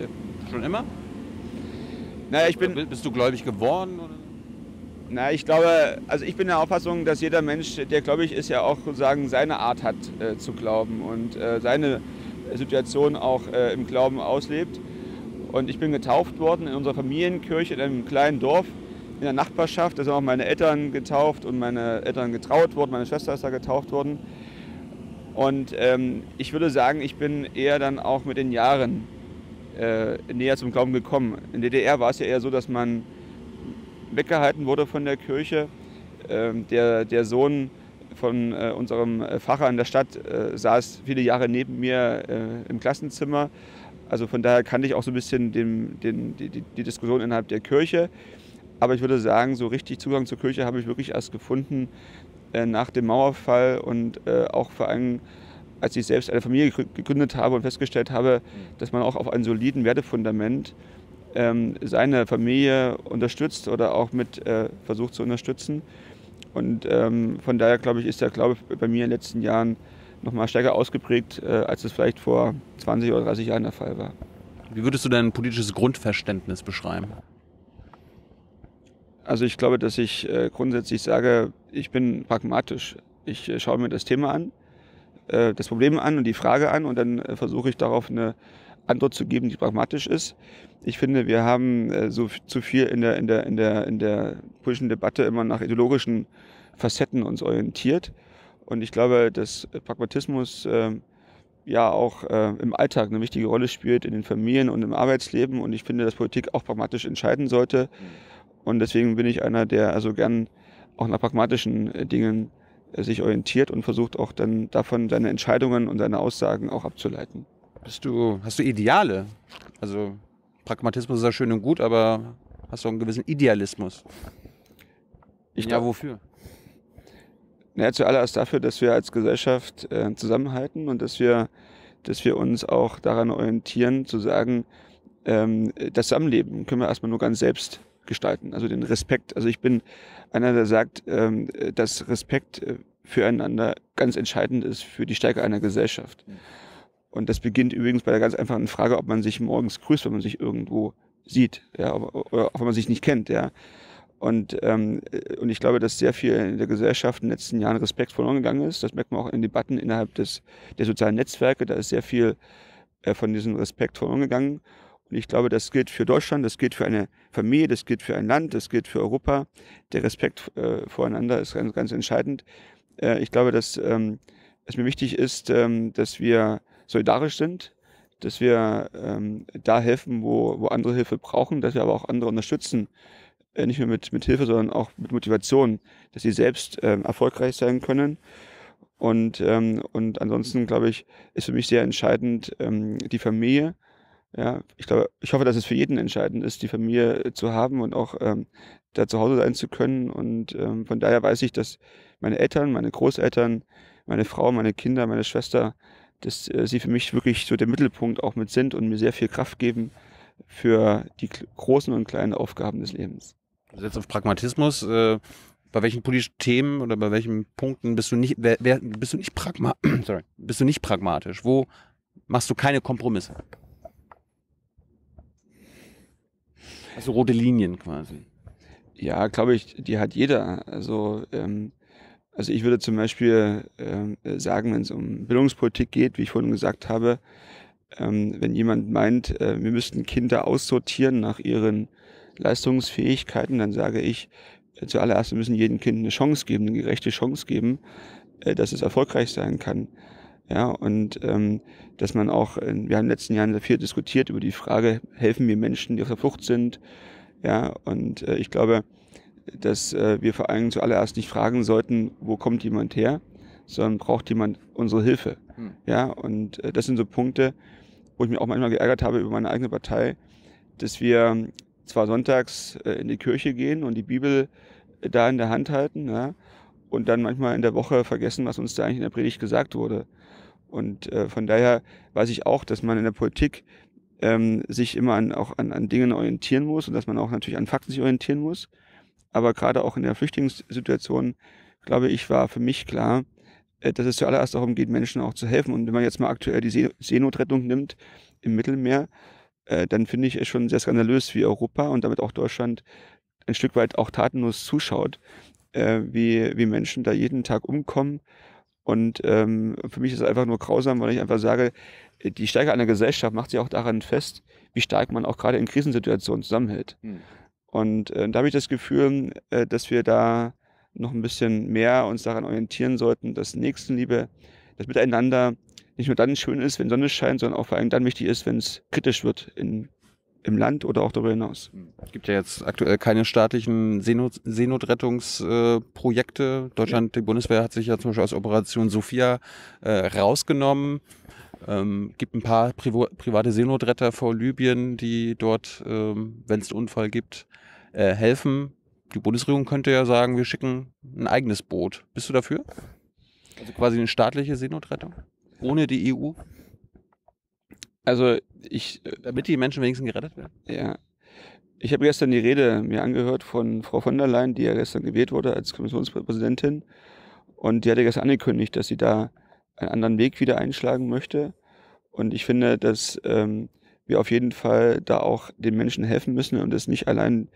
Schon immer? Naja, Bist du gläubig geworden? Oder? ich glaube, also ich bin der Auffassung, dass jeder Mensch, der gläubig ist, ja auch sozusagen seine Art hat zu glauben und seine Situation auch im Glauben auslebt. Und ich bin getauft worden in unserer Familienkirche in einem kleinen Dorf in der Nachbarschaft. Da sind auch meine Eltern getauft und meine Eltern getraut worden, meine Schwester ist da getauft worden. Und ich würde sagen, ich bin eher dann auch mit den Jahren näher zum Glauben gekommen. In der DDR war es ja eher so, dass man weggehalten wurde von der Kirche. Der Sohn von unserem Pfarrer in der Stadt saß viele Jahre neben mir im Klassenzimmer. Also von daher kannte ich auch so ein bisschen die Diskussion innerhalb der Kirche. Aber ich würde sagen, so richtig Zugang zur Kirche habe ich wirklich erst gefunden nach dem Mauerfall und auch vor allem, als ich selbst eine Familie gegründet habe und festgestellt habe, dass man auch auf einem soliden Wertefundament seine Familie unterstützt oder auch mit versucht zu unterstützen. Und von daher, glaube ich, ist der Glaube bei mir in den letzten Jahren noch mal stärker ausgeprägt, als es vielleicht vor 20 oder 30 Jahren der Fall war. Wie würdest du dein politisches Grundverständnis beschreiben? Also ich glaube, dass ich grundsätzlich sage, ich bin pragmatisch. Ich schaue mir das Thema an, das Problem an und die Frage an und dann versuche ich darauf eine Antwort zu geben, die pragmatisch ist. Ich finde, wir haben zu viel in der politischen Debatte immer nach ideologischen Facetten uns orientiert. Und ich glaube, dass Pragmatismus ja auch im Alltag eine wichtige Rolle spielt, in den Familien und im Arbeitsleben. Und ich finde, dass Politik auch pragmatisch entscheiden sollte. Und deswegen bin ich einer, der also gern auch nach pragmatischen Dingen sich orientiert und versucht auch dann davon seine Entscheidungen und seine Aussagen auch abzuleiten. Hast du Ideale? Also Pragmatismus ist ja schön und gut, aber hast du einen gewissen Idealismus? Ja, wofür? Ja, zuallererst dafür, dass wir als Gesellschaft zusammenhalten und dass wir uns auch daran orientieren, zu sagen, das Zusammenleben können wir erstmal nur ganz selbst gestalten. Also den Respekt. Also ich bin einer, der sagt, dass Respekt füreinander ganz entscheidend ist für die Stärke einer Gesellschaft. Und das beginnt übrigens bei der ganz einfachen Frage, ob man sich morgens grüßt, wenn man sich irgendwo sieht, ja, oder auch wenn man sich nicht kennt, ja. Und ich glaube, dass sehr viel in der Gesellschaft in den letzten Jahren Respekt verloren gegangen ist. Das merkt man auch in Debatten innerhalb der sozialen Netzwerke. Da ist sehr viel von diesem Respekt verloren gegangen. Und ich glaube, das gilt für Deutschland, das gilt für eine Familie, das gilt für ein Land, das gilt für Europa. Der Respekt voreinander ist ganz, ganz entscheidend. Ich glaube, dass es mir wichtig ist, dass wir solidarisch sind, dass wir da helfen, wo andere Hilfe brauchen, dass wir aber auch andere unterstützen, nicht nur mit Hilfe, sondern auch mit Motivation, dass sie selbst erfolgreich sein können. Und ansonsten, glaube ich, ist für mich sehr entscheidend die Familie. Ja, ich hoffe, dass es für jeden entscheidend ist, die Familie zu haben und auch da zu Hause sein zu können. Und von daher weiß ich, dass meine Eltern, meine Großeltern, meine Frau, meine Kinder, meine Schwester, dass sie für mich wirklich so der Mittelpunkt auch mit sind und mir sehr viel Kraft geben für die großen und kleinen Aufgaben des Lebens. Du setzt auf Pragmatismus. Bei welchen politischen Themen oder bei welchen Punkten bist du nicht, bist du nicht pragmatisch? Wo machst du keine Kompromisse? Also rote Linien quasi. Ja, glaube ich, die hat jeder. Also ich würde zum Beispiel sagen, wenn es um Bildungspolitik geht, wie ich vorhin gesagt habe, wenn jemand meint, wir müssten Kinder aussortieren nach ihren Leistungsfähigkeiten, dann sage ich, zuallererst, wir müssen jedem Kind eine Chance geben, eine gerechte Chance geben, dass es erfolgreich sein kann. Ja, und dass man auch, wir haben in den letzten Jahren sehr viel diskutiert über die Frage, helfen wir Menschen, die auf der Flucht sind? Ja, und ich glaube, dass wir vor allem zuallererst nicht fragen sollten, wo kommt jemand her, sondern braucht jemand unsere Hilfe. Ja, und das sind so Punkte, wo ich mich auch manchmal geärgert habe über meine eigene Partei, dass wir zwar sonntags in die Kirche gehen und die Bibel da in der Hand halten, ja, und dann manchmal in der Woche vergessen, was uns da eigentlich in der Predigt gesagt wurde. Und von daher weiß ich auch, dass man in der Politik sich immer an Dingen orientieren muss und dass man auch natürlich an Fakten sich orientieren muss. Aber gerade auch in der Flüchtlingssituation, glaube ich, war für mich klar, dass es zuallererst darum geht, Menschen auch zu helfen. Und wenn man jetzt mal aktuell die Seenotrettung nimmt im Mittelmeer, dann finde ich es schon sehr skandalös, wie Europa und damit auch Deutschland ein Stück weit auch tatenlos zuschaut, wie Menschen da jeden Tag umkommen. Und für mich ist es einfach nur grausam, weil ich einfach sage, die Stärke einer Gesellschaft macht sich auch daran fest, wie stark man auch gerade in Krisensituationen zusammenhält. Und da habe ich das Gefühl, dass wir da noch ein bisschen mehr uns daran orientieren sollten, dass Nächstenliebe, das Miteinander nicht nur dann schön ist, wenn Sonne scheint, sondern auch vor allem dann wichtig ist, wenn es kritisch wird im Land oder auch darüber hinaus. Es gibt ja jetzt aktuell keine staatlichen Seenotrettungsprojekte. Deutschland, die Bundeswehr hat sich ja zum Beispiel aus Operation Sophia rausgenommen. Gibt ein paar private Seenotretter vor Libyen, die dort, wenn es einen Unfall gibt, helfen. Die Bundesregierung könnte ja sagen, wir schicken ein eigenes Boot. Bist du dafür? Also quasi eine staatliche Seenotrettung? Ohne die EU? Also damit die Menschen wenigstens gerettet werden? Ja. Ich habe gestern die Rede mir angehört von Frau von der Leyen, die ja gestern gewählt wurde als Kommissionspräsidentin. Und die hatte gestern angekündigt, dass sie da einen anderen Weg wieder einschlagen möchte. Und ich finde, dass wir auf jeden Fall da auch den Menschen helfen müssen und es nicht allein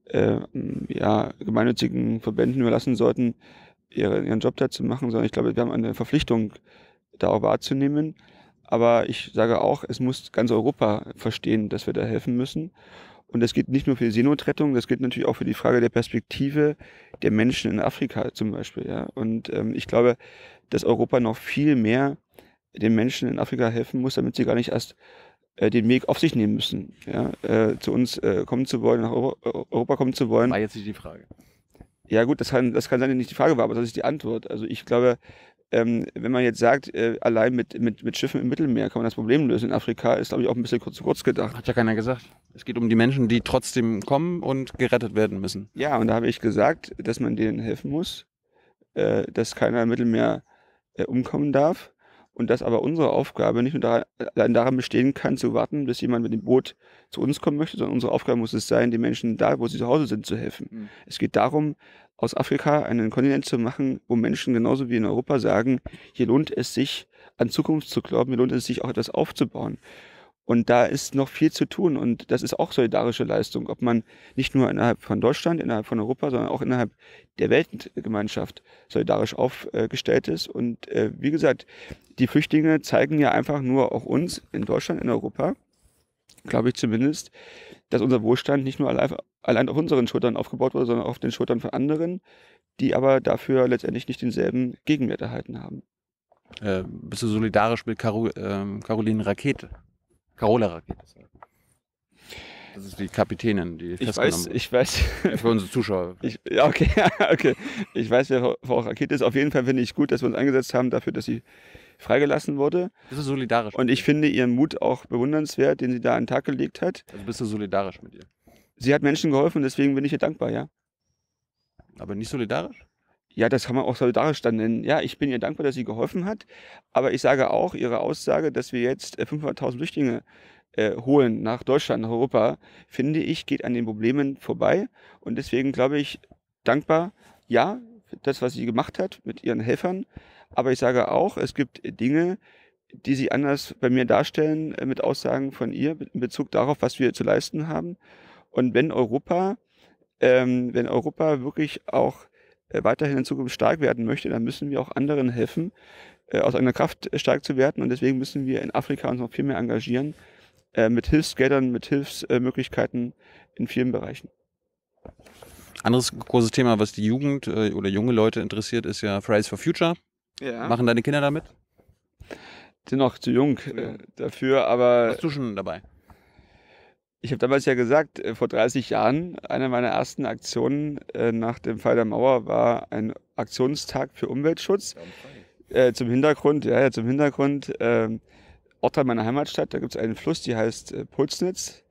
gemeinnützigen Verbänden überlassen sollten, ihren Job da zu machen, sondern ich glaube, wir haben eine Verpflichtung, da auch wahrzunehmen. Aber ich sage auch, es muss ganz Europa verstehen, dass wir da helfen müssen. Und das geht nicht nur für die Seenotrettung, das gilt natürlich auch für die Frage der Perspektive der Menschen in Afrika zum Beispiel. Ja. Und ich glaube, dass Europa noch viel mehr den Menschen in Afrika helfen muss, damit sie gar nicht erst den Weg auf sich nehmen müssen, ja, zu uns kommen zu wollen, nach Europa kommen zu wollen. War jetzt nicht die Frage. Ja gut, das kann sein, dass nicht die Frage war, aber das ist die Antwort. Also ich glaube, wenn man jetzt sagt, allein mit Schiffen im Mittelmeer kann man das Problem lösen in Afrika, ist, glaube ich, auch ein bisschen zu kurz gedacht. Hat ja keiner gesagt. Es geht um die Menschen, die trotzdem kommen und gerettet werden müssen. Ja, und da habe ich gesagt, dass man denen helfen muss, dass keiner im Mittelmeer umkommen darf und dass aber unsere Aufgabe nicht nur allein daran bestehen kann, zu warten, bis jemand mit dem Boot zu uns kommen möchte, sondern unsere Aufgabe muss es sein, den Menschen da, wo sie zu Hause sind, zu helfen. Es geht darum, aus Afrika einen Kontinent zu machen, wo Menschen genauso wie in Europa sagen, hier lohnt es sich, an Zukunft zu glauben, hier lohnt es sich auch etwas aufzubauen. Und da ist noch viel zu tun und das ist auch solidarische Leistung, ob man nicht nur innerhalb von Deutschland, innerhalb von Europa, sondern auch innerhalb der Weltgemeinschaft solidarisch aufgestellt ist. Und wie gesagt, die Flüchtlinge zeigen ja einfach nur auch uns in Deutschland, in Europa, glaube ich zumindest, dass unser Wohlstand nicht nur allein auf unseren Schultern aufgebaut wurde, sondern auf den Schultern von anderen, die aber dafür letztendlich nicht denselben Gegenwert erhalten haben. Bist du solidarisch mit Caroline Rakete? Carola Rakete. Das ist die Kapitänin, die festgenommen wurde. Ich weiß. Für unsere Zuschauer. Okay. Ich weiß, wer Frau Rakete ist. Auf jeden Fall finde ich es gut, dass wir uns eingesetzt haben dafür, dass sie freigelassen wurde. Bist du solidarisch? Und ich finde ihren Mut auch bewundernswert, den sie da an den Tag gelegt hat. Also bist du solidarisch mit ihr? Sie hat Menschen geholfen, deswegen bin ich ihr dankbar, ja. Aber nicht solidarisch? Ja, das kann man auch solidarisch dann nennen. Ja, ich bin ihr dankbar, dass sie geholfen hat. Aber ich sage auch, ihre Aussage, dass wir jetzt 500.000 Flüchtlinge holen nach Deutschland, nach Europa, finde ich, geht an den Problemen vorbei. Und deswegen glaube ich, dankbar, ja, für das, was sie gemacht hat mit ihren Helfern. Aber ich sage auch, es gibt Dinge, die sie anders bei mir darstellen, mit Aussagen von ihr in Bezug darauf, was wir zu leisten haben. Und wenn Europa wirklich auch weiterhin in Zukunft stark werden möchte, dann müssen wir auch anderen helfen, aus eigener Kraft stark zu werden. Und deswegen müssen wir in Afrika uns noch viel mehr engagieren, mit Hilfsgeldern, mit Hilfsmöglichkeiten in vielen Bereichen. Anderes großes Thema, was die Jugend oder junge Leute interessiert, ist ja Fridays for Future. Ja. Machen deine Kinder damit? Sind noch zu jung dafür, aber... Warst du schon dabei? Ich habe damals ja gesagt, vor 30 Jahren, eine meiner ersten Aktionen nach dem Fall der Mauer war ein Aktionstag für Umweltschutz. Zum Hintergrund, Ortsteil meiner Heimatstadt, da gibt es einen Fluss, die heißt Pulsnitz.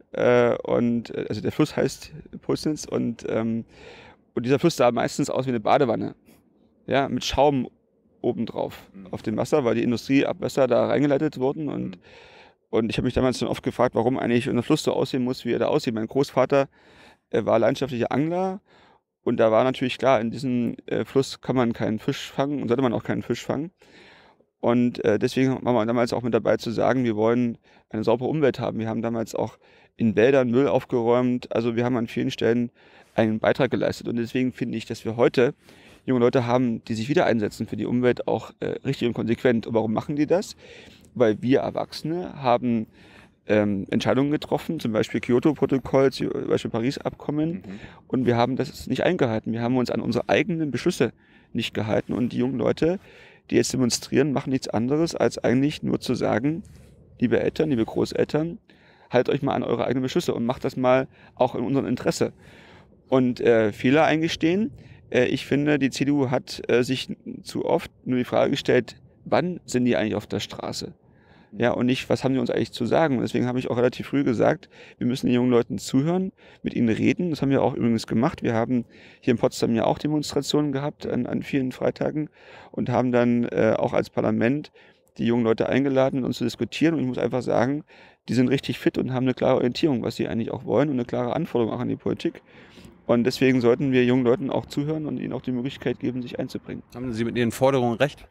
Also der Fluss heißt Pulsnitz und dieser Fluss sah meistens aus wie eine Badewanne. Ja, mit Schaum obendrauf auf dem Wasser, weil die Industrieabwässer da reingeleitet wurden und ich habe mich damals schon oft gefragt, warum eigentlich unser Fluss so aussehen muss, wie er da aussieht. Mein Großvater war leidenschaftlicher Angler und da war natürlich klar, in diesem Fluss kann man keinen Fisch fangen und sollte man auch keinen Fisch fangen. Und deswegen waren wir damals auch mit dabei zu sagen, wir wollen eine saubere Umwelt haben. Wir haben damals auch in Wäldern Müll aufgeräumt. Also wir haben an vielen Stellen einen Beitrag geleistet. Und deswegen finde ich, dass wir heute junge Leute haben, die sich wieder einsetzen für die Umwelt, auch richtig und konsequent. Und warum machen die das? Weil wir Erwachsene haben Entscheidungen getroffen, zum Beispiel Kyoto-Protokoll, zum Beispiel Paris-Abkommen. Und wir haben das nicht eingehalten. Wir haben uns an unsere eigenen Beschlüsse nicht gehalten. Und die jungen Leute, die jetzt demonstrieren, machen nichts anderes, als eigentlich nur zu sagen, liebe Eltern, liebe Großeltern, haltet euch mal an eure eigenen Beschlüsse und macht das mal auch in unserem Interesse. Und Fehler eingestehen. Ich finde, die CDU hat sich zu oft nur die Frage gestellt, wann sind die eigentlich auf der Straße? Ja, und nicht, was haben die uns eigentlich zu sagen? Und deswegen habe ich auch relativ früh gesagt, wir müssen den jungen Leuten zuhören, mit ihnen reden. Das haben wir auch übrigens gemacht. Wir haben hier in Potsdam ja auch Demonstrationen gehabt an vielen Freitagen und haben dann auch als Parlament die jungen Leute eingeladen, mit uns zu diskutieren. Und ich muss einfach sagen, die sind richtig fit und haben eine klare Orientierung, was sie eigentlich auch wollen und eine klare Anforderung auch an die Politik. Und deswegen sollten wir jungen Leuten auch zuhören und ihnen auch die Möglichkeit geben, sich einzubringen. Haben Sie mit Ihren Forderungen recht?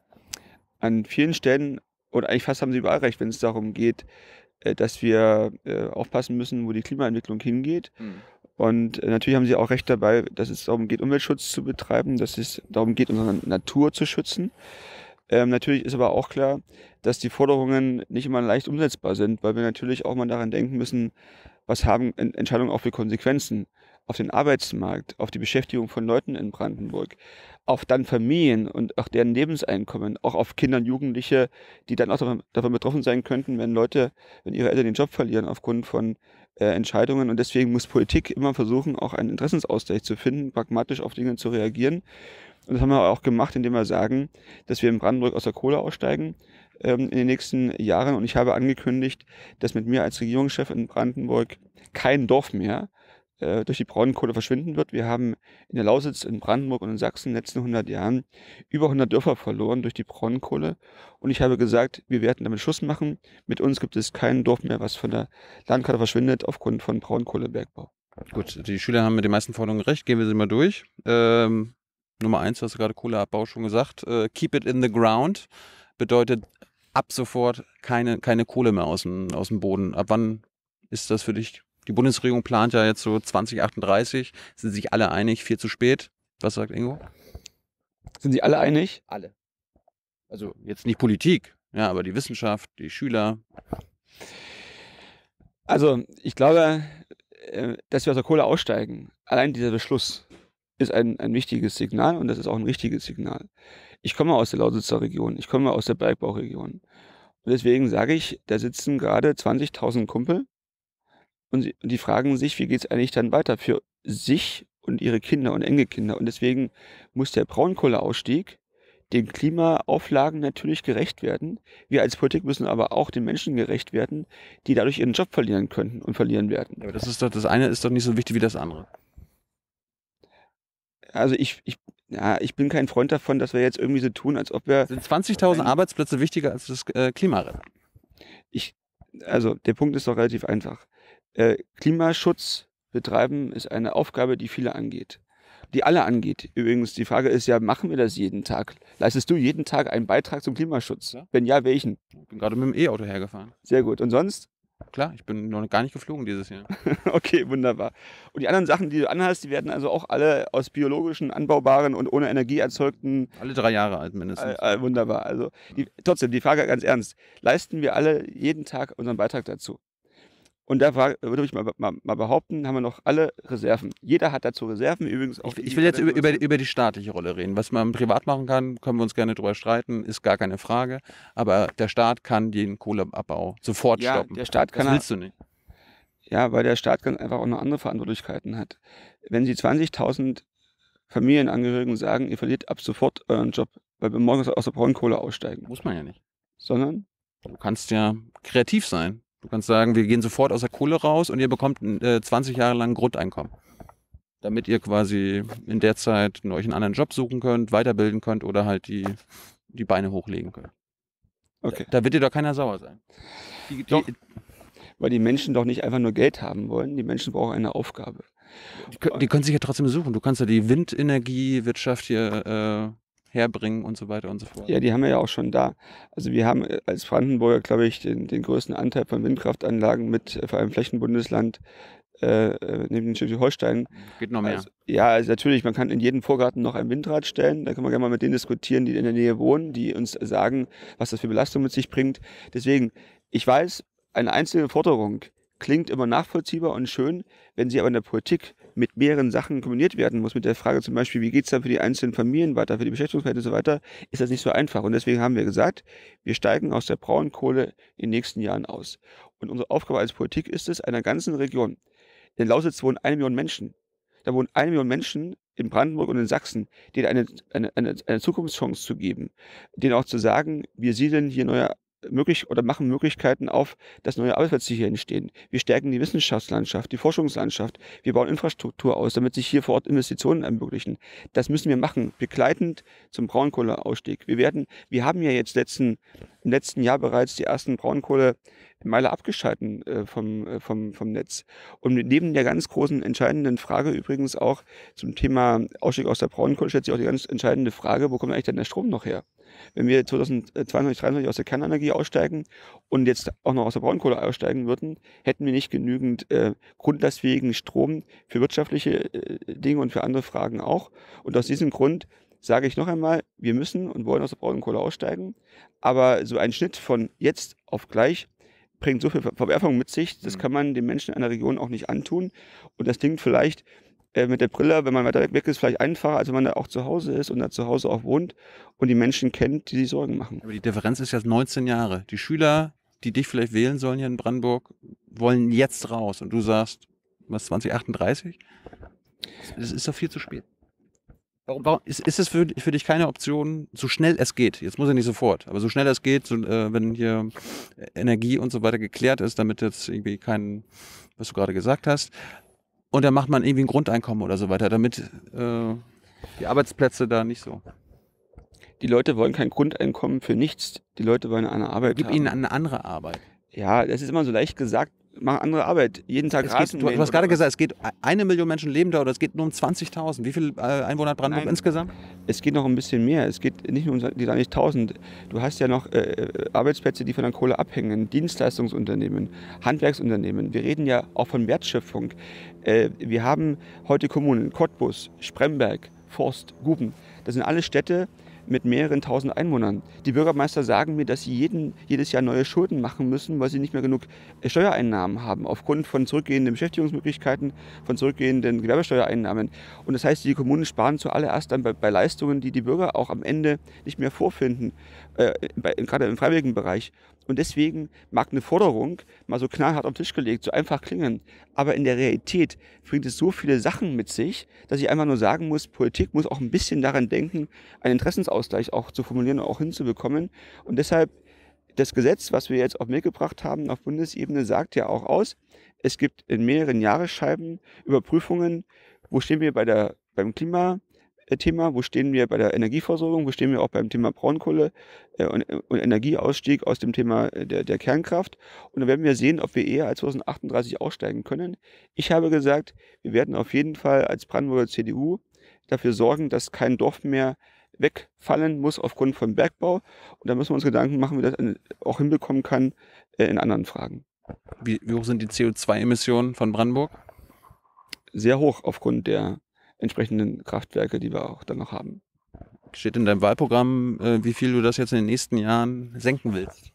An vielen Stellen, oder eigentlich fast haben sie überall recht, wenn es darum geht, dass wir aufpassen müssen, wo die Klimaentwicklung hingeht. Und natürlich haben sie auch recht dabei, dass es darum geht, Umweltschutz zu betreiben, dass es darum geht, unsere Natur zu schützen. Natürlich ist aber auch klar, dass die Forderungen nicht immer leicht umsetzbar sind, weil wir natürlich auch mal daran denken müssen, was haben Entscheidungen auch für Konsequenzen auf den Arbeitsmarkt, auf die Beschäftigung von Leuten in Brandenburg, auf dann Familien und auch deren Lebenseinkommen, auch auf Kinder und Jugendliche, die dann auch davon betroffen sein könnten, wenn ihre Eltern den Job verlieren aufgrund von Entscheidungen. Und deswegen muss Politik immer versuchen, auch einen Interessensausgleich zu finden, pragmatisch auf Dinge zu reagieren. Und das haben wir auch gemacht, indem wir sagen, dass wir in Brandenburg aus der Kohle aussteigen in den nächsten Jahren. Und ich habe angekündigt, dass mit mir als Regierungschef in Brandenburg kein Dorf mehr durch die Braunkohle verschwinden wird. Wir haben in der Lausitz, in Brandenburg und in Sachsen in den letzten 100 Jahren über 100 Dörfer verloren durch die Braunkohle. Und ich habe gesagt, wir werden damit Schluss machen. Mit uns gibt es kein Dorf mehr, was von der Landkarte verschwindet aufgrund von Braunkohlebergbau. Gut, die Schüler haben mit den meisten Forderungen recht. Gehen wir sie mal durch. Nummer 1, hast du gerade Kohleabbau schon gesagt. Keep it in the ground bedeutet ab sofort keine Kohle mehr aus dem Boden. Ab wann ist das für dich? Die Bundesregierung plant ja jetzt so 2038. Sind sich alle einig? Viel zu spät? Was sagt Ingo? Sind Sie alle einig? Alle. Also jetzt nicht Politik, ja, aber die Wissenschaft, die Schüler. Also ich glaube, dass wir aus der Kohle aussteigen, allein dieser Beschluss ist ein wichtiges Signal und das ist auch ein richtiges Signal. Ich komme aus der Lausitzer Region, ich komme aus der Bergbauregion. Und deswegen sage ich, da sitzen gerade 20.000 Kumpel und die fragen sich, wie geht es eigentlich dann weiter für sich und ihre Kinder und Enkelkinder. Und deswegen muss der Braunkohleausstieg den Klimaauflagen natürlich gerecht werden. Wir als Politik müssen aber auch den Menschen gerecht werden, die dadurch ihren Job verlieren könnten und verlieren werden. Ja, aber das eine ist doch nicht so wichtig wie das andere. Also ich bin kein Freund davon, dass wir jetzt irgendwie so tun, als ob wir... Sind 20.000 Arbeitsplätze wichtiger als das Klimaretten? Also der Punkt ist doch relativ einfach. Klimaschutz betreiben ist eine Aufgabe, die viele angeht. Die alle angeht. Übrigens, die Frage ist ja, machen wir das jeden Tag? Leistest du jeden Tag einen Beitrag zum Klimaschutz? Ja. Wenn ja, welchen? Ich bin gerade mit dem E-Auto hergefahren. Sehr gut. Und sonst? Klar, ich bin noch gar nicht geflogen dieses Jahr. Okay, wunderbar. Und die anderen Sachen, die du anhast, die werden also auch alle aus biologischen, anbaubaren und ohne Energie erzeugten... Alle 3 Jahre alt mindestens. Wunderbar. Also trotzdem, die Frage ganz ernst. Leisten wir alle jeden Tag unseren Beitrag dazu? Und da würde ich mal behaupten, haben wir noch alle Reserven. Jeder hat dazu Reserven, übrigens auch... Ich will jetzt über die staatliche Rolle reden. Was man privat machen kann, können wir uns gerne drüber streiten, ist gar keine Frage. Aber der Staat kann den Kohleabbau sofort stoppen. Der Staat kann... Das willst du nicht. Ja, weil der Staat ganz einfach auch noch andere Verantwortlichkeiten hat. Wenn Sie 20.000 Familienangehörigen sagen, ihr verliert ab sofort euren Job, weil wir morgens aus der Braunkohle aussteigen. Muss man ja nicht. Sondern? Du kannst ja kreativ sein. Du kannst sagen, wir gehen sofort aus der Kohle raus und ihr bekommt 20 Jahre lang ein Grundeinkommen. Damit ihr quasi in der Zeit euch einen anderen Job suchen könnt, weiterbilden könnt oder halt die Beine hochlegen könnt. Okay. Da wird dir doch keiner sauer sein. Doch, weil die Menschen doch nicht einfach nur Geld haben wollen. Die Menschen brauchen eine Aufgabe. Die können sich ja trotzdem suchen. Du kannst ja die Windenergiewirtschaft hier herbringen und so weiter und so fort. Ja, die haben wir ja auch schon da. Also wir haben als Brandenburger, glaube ich, den größten Anteil von Windkraftanlagen mit vor allem Flächenbundesland neben Schleswig-Holstein. Geht noch mehr. Also, ja, also natürlich, man kann in jeden Vorgarten noch ein Windrad stellen. Da kann man gerne mal mit denen diskutieren, die in der Nähe wohnen, die uns sagen, was das für Belastung mit sich bringt. Deswegen, ich weiß, eine einzelne Forderung klingt immer nachvollziehbar und schön, wenn sie aber in der Politik mit mehreren Sachen kombiniert werden muss, mit der Frage zum Beispiel, wie geht es dann für die einzelnen Familien weiter, für die Beschäftigungsverhältnisse und so weiter, ist das nicht so einfach. Und deswegen haben wir gesagt, wir steigen aus der Braunkohle in den nächsten Jahren aus. Und unsere Aufgabe als Politik ist es, einer ganzen Region, in Lausitz wohnen 1 Million Menschen. Da wohnen 1 Million Menschen in Brandenburg und in Sachsen, denen eine Zukunftschance zu geben, denen auch zu sagen, wir siedeln hier neue machen Möglichkeiten auf, dass neue Arbeitsplätze hier entstehen. Wir stärken die Wissenschaftslandschaft, die Forschungslandschaft. Wir bauen Infrastruktur aus, damit sich hier vor Ort Investitionen ermöglichen. Das müssen wir machen, begleitend zum Braunkohleausstieg. Wir haben ja jetzt im letzten Jahr bereits die ersten Braunkohlemeiler abgeschalten vom Netz. Und neben der ganz großen entscheidenden Frage übrigens auch zum Thema Ausstieg aus der Braunkohle stellt sich auch die ganz entscheidende Frage, wo kommt eigentlich denn der Strom noch her? Wenn wir 2022, 2023 aus der Kernenergie aussteigen und jetzt auch noch aus der Braunkohle aussteigen würden, hätten wir nicht genügend grundlastfähigen Strom für wirtschaftliche Dinge und für andere Fragen auch. Und aus diesem Grund sage ich noch einmal, wir müssen und wollen aus der Braunkohle aussteigen, aber so ein Schnitt von jetzt auf gleich bringt so viel Verwerfung mit sich, das kann man den Menschen in einer Region auch nicht antun. Und das klingt vielleicht mit der Brille, wenn man weiter weg ist, vielleicht einfacher, als wenn man da auch zu Hause ist und da zu Hause auch wohnt und die Menschen kennt, die sich Sorgen machen. Aber die Differenz ist jetzt 19 Jahre. Die Schüler, die dich vielleicht wählen sollen hier in Brandenburg, wollen jetzt raus. Und du sagst, was, 2038? Das ist doch viel zu spät. Warum ist es für dich keine Option, so schnell es geht, jetzt muss ja nicht sofort, aber so schnell es geht, wenn hier Energie und so weiter geklärt ist, damit jetzt irgendwie was du gerade gesagt hast, und dann macht man irgendwie ein Grundeinkommen oder so weiter, damit die Arbeitsplätze da nicht so. Die Leute wollen kein Grundeinkommen für nichts. Die Leute wollen eine Arbeit Gib haben. ihnen eine andere Arbeit. Ja, das ist immer so leicht gesagt. Mach andere Arbeit. Jeden Tag Rasen Du mähen hast oder gerade was. gesagt, es geht 1 Million Menschen leben da oder es geht nur um 20.000. Wie viele Einwohner hat Brandenburg Nein. insgesamt? Es geht noch ein bisschen mehr. Es geht nicht nur um die 30.000. Du hast ja noch Arbeitsplätze, die von der Kohle abhängen. Dienstleistungsunternehmen, Handwerksunternehmen. Wir reden ja auch von Wertschöpfung. Wir haben heute Kommunen, Cottbus, Spremberg, Forst, Guben. Das sind alle Städte mit mehreren tausend Einwohnern. Die Bürgermeister sagen mir, dass sie jedes Jahr neue Schulden machen müssen, weil sie nicht mehr genug Steuereinnahmen haben, aufgrund von zurückgehenden Beschäftigungsmöglichkeiten, von zurückgehenden Gewerbesteuereinnahmen. Und das heißt, die Kommunen sparen zuallererst dann bei Leistungen, die die Bürger auch am Ende nicht mehr vorfinden, gerade im freiwilligen Bereich. Und deswegen mag eine Forderung mal so knallhart auf den Tisch gelegt, so einfach klingen. Aber in der Realität bringt es so viele Sachen mit sich, dass ich einfach nur sagen muss, Politik muss auch ein bisschen daran denken, einen Interessensausgleich auch zu formulieren und auch hinzubekommen. Und deshalb, das Gesetz, was wir jetzt auf den Weg gebracht haben auf Bundesebene, sagt ja auch aus, es gibt in mehreren Jahresscheiben Überprüfungen, wo stehen wir beim Klimathema, wo stehen wir bei der Energieversorgung, wo stehen wir auch beim Thema Braunkohle und Energieausstieg aus dem Thema der Kernkraft. Und dann werden wir sehen, ob wir eher als 2038 aussteigen können. Ich habe gesagt, wir werden auf jeden Fall als Brandenburger CDU dafür sorgen, dass kein Dorf mehr wegfallen muss aufgrund von Bergbau. Und da müssen wir uns Gedanken machen, wie das auch hinbekommen kann in anderen Fragen. Wie hoch sind die CO2-Emissionen von Brandenburg? Sehr hoch aufgrund der entsprechenden Kraftwerke, die wir auch dann noch haben. Steht in deinem Wahlprogramm, wie viel du das jetzt in den nächsten Jahren senken willst?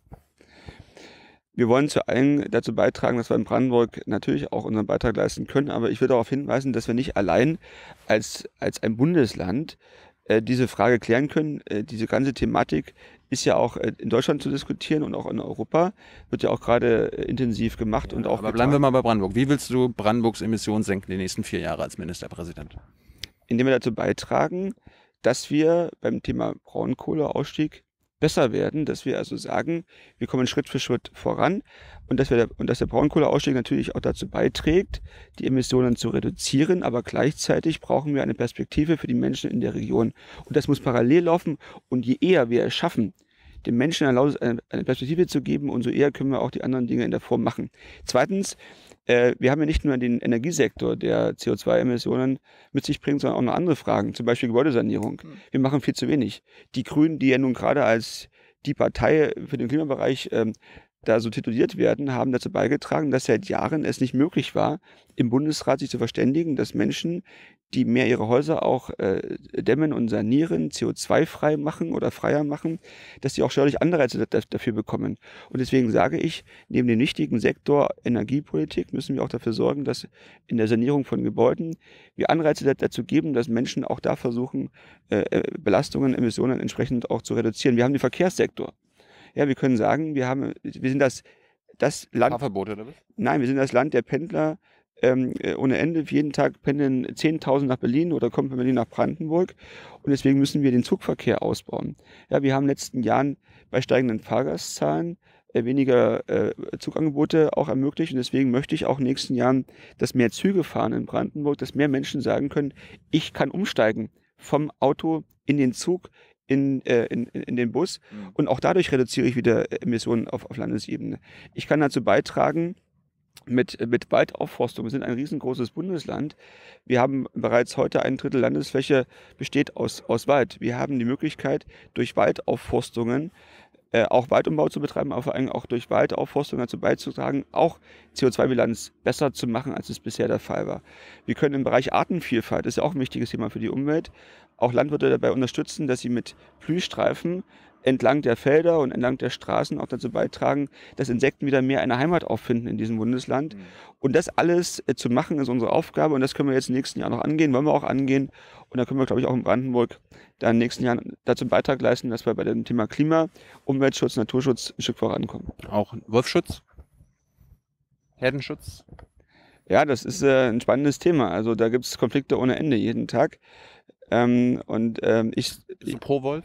Wir wollen zu allen dazu beitragen, dass wir in Brandenburg natürlich auch unseren Beitrag leisten können. Aber ich will darauf hinweisen, dass wir nicht allein als ein Bundesland diese Frage klären können. Diese ganze Thematik ist ja auch in Deutschland zu diskutieren und auch in Europa. Wird ja auch gerade intensiv gemacht. Ja, und auch aber bleiben wir mal bei Brandenburg. Wie willst du Brandenburgs Emissionen senken die nächsten 4 Jahre als Ministerpräsident? Indem wir dazu beitragen, dass wir beim Thema Braunkohleausstieg besser werden, dass wir also sagen, wir kommen Schritt für Schritt voran und dass der Braunkohleausstieg natürlich auch dazu beiträgt, die Emissionen zu reduzieren, aber gleichzeitig brauchen wir eine Perspektive für die Menschen in der Region. Und das muss parallel laufen und je eher wir es schaffen, dem Menschen eine Perspektive zu geben, umso eher können wir auch die anderen Dinge in der Form machen. Zweitens, wir haben ja nicht nur den Energiesektor, der CO2-Emissionen mit sich bringt, sondern auch noch andere Fragen, zum Beispiel Gebäudesanierung. Wir machen viel zu wenig. Die Grünen, die ja nun gerade als die Partei für den Klimabereich da so tituliert werden, haben dazu beigetragen, dass seit Jahren es nicht möglich war, im Bundesrat sich zu verständigen, dass Menschen, die mehr ihre Häuser auch dämmen und sanieren, CO2-frei machen oder freier machen, dass sie auch steuerlich Anreize dafür bekommen. Und deswegen sage ich, neben dem wichtigen Sektor Energiepolitik müssen wir auch dafür sorgen, dass in der Sanierung von Gebäuden wir Anreize dazu geben, dass Menschen auch da versuchen, Belastungen, Emissionen entsprechend auch zu reduzieren. Wir haben den Verkehrssektor. Ja, wir können sagen, wir sind das Land. Fahrverbote oder was? Nein, wir sind das Land der Pendler ohne Ende. Jeden Tag pendeln 10.000 nach Berlin oder kommen von Berlin nach Brandenburg. Und deswegen müssen wir den Zugverkehr ausbauen. Ja, wir haben in den letzten Jahren bei steigenden Fahrgastzahlen weniger Zugangebote auch ermöglicht. Und deswegen möchte ich auch in den nächsten Jahren, dass mehr Züge fahren in Brandenburg, dass mehr Menschen sagen können, ich kann umsteigen vom Auto in den Zug, in den Bus. Und auch dadurch reduziere ich wieder Emissionen auf Landesebene. Ich kann dazu beitragen, mit Waldaufforstung. Wir sind ein riesengroßes Bundesland. Wir haben bereits heute 1/3 Landesfläche besteht aus Wald. Wir haben die Möglichkeit, durch Waldaufforstungen auch Waldumbau zu betreiben, aber vor allem auch durch Waldaufforstung dazu beizutragen, auch CO2-Bilanz besser zu machen, als es bisher der Fall war. Wir können im Bereich Artenvielfalt, das ist ja auch ein wichtiges Thema für die Umwelt, auch Landwirte dabei unterstützen, dass sie mit Blühstreifen entlang der Felder und entlang der Straßen auch dazu beitragen, dass Insekten wieder mehr eine Heimat auffinden in diesem Bundesland. Und das alles zu machen, ist unsere Aufgabe und das können wir jetzt im nächsten Jahr noch angehen, wollen wir auch angehen. Und da können wir, glaube ich, auch in Brandenburg dann in den nächsten Jahren dazu einen Beitrag leisten, dass wir bei dem Thema Klima, Umweltschutz, Naturschutz ein Stück vorankommen. Auch Wolfschutz? Herdenschutz? Ja, das ist ein spannendes Thema. Also da gibt es Konflikte ohne Ende jeden Tag. Bist du pro Wolf?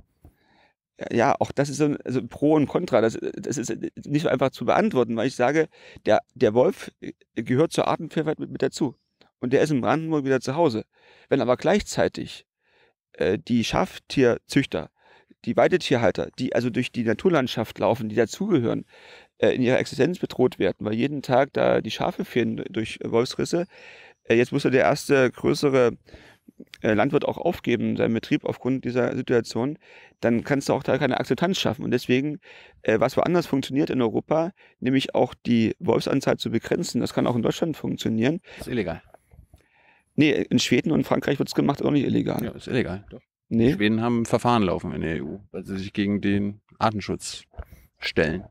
Ja, auch das ist so also Pro und Contra. Das ist nicht so einfach zu beantworten, weil ich sage, der Wolf gehört zur Artenvielfalt mit dazu. Und der ist in Brandenburg wieder zu Hause. Wenn aber gleichzeitig die Schaftierzüchter, die Weidetierhalter, die also durch die Naturlandschaft laufen, die dazugehören, in ihrer Existenz bedroht werden, weil jeden Tag da die Schafe fehlen durch Wolfsrisse. Jetzt muss ja der erste größere Landwirt auch aufgeben, seinen Betrieb aufgrund dieser Situation, dann kannst du auch da keine Akzeptanz schaffen. Und deswegen, was woanders funktioniert in Europa, nämlich auch die Wolfsanzahl zu begrenzen, das kann auch in Deutschland funktionieren. Das ist illegal. Nee, in Schweden und Frankreich wird es gemacht, auch nicht illegal. Ja, ist illegal. Doch. Nee. Die Schweden haben ein Verfahren laufen in der EU, weil sie sich gegen den Artenschutz stellen.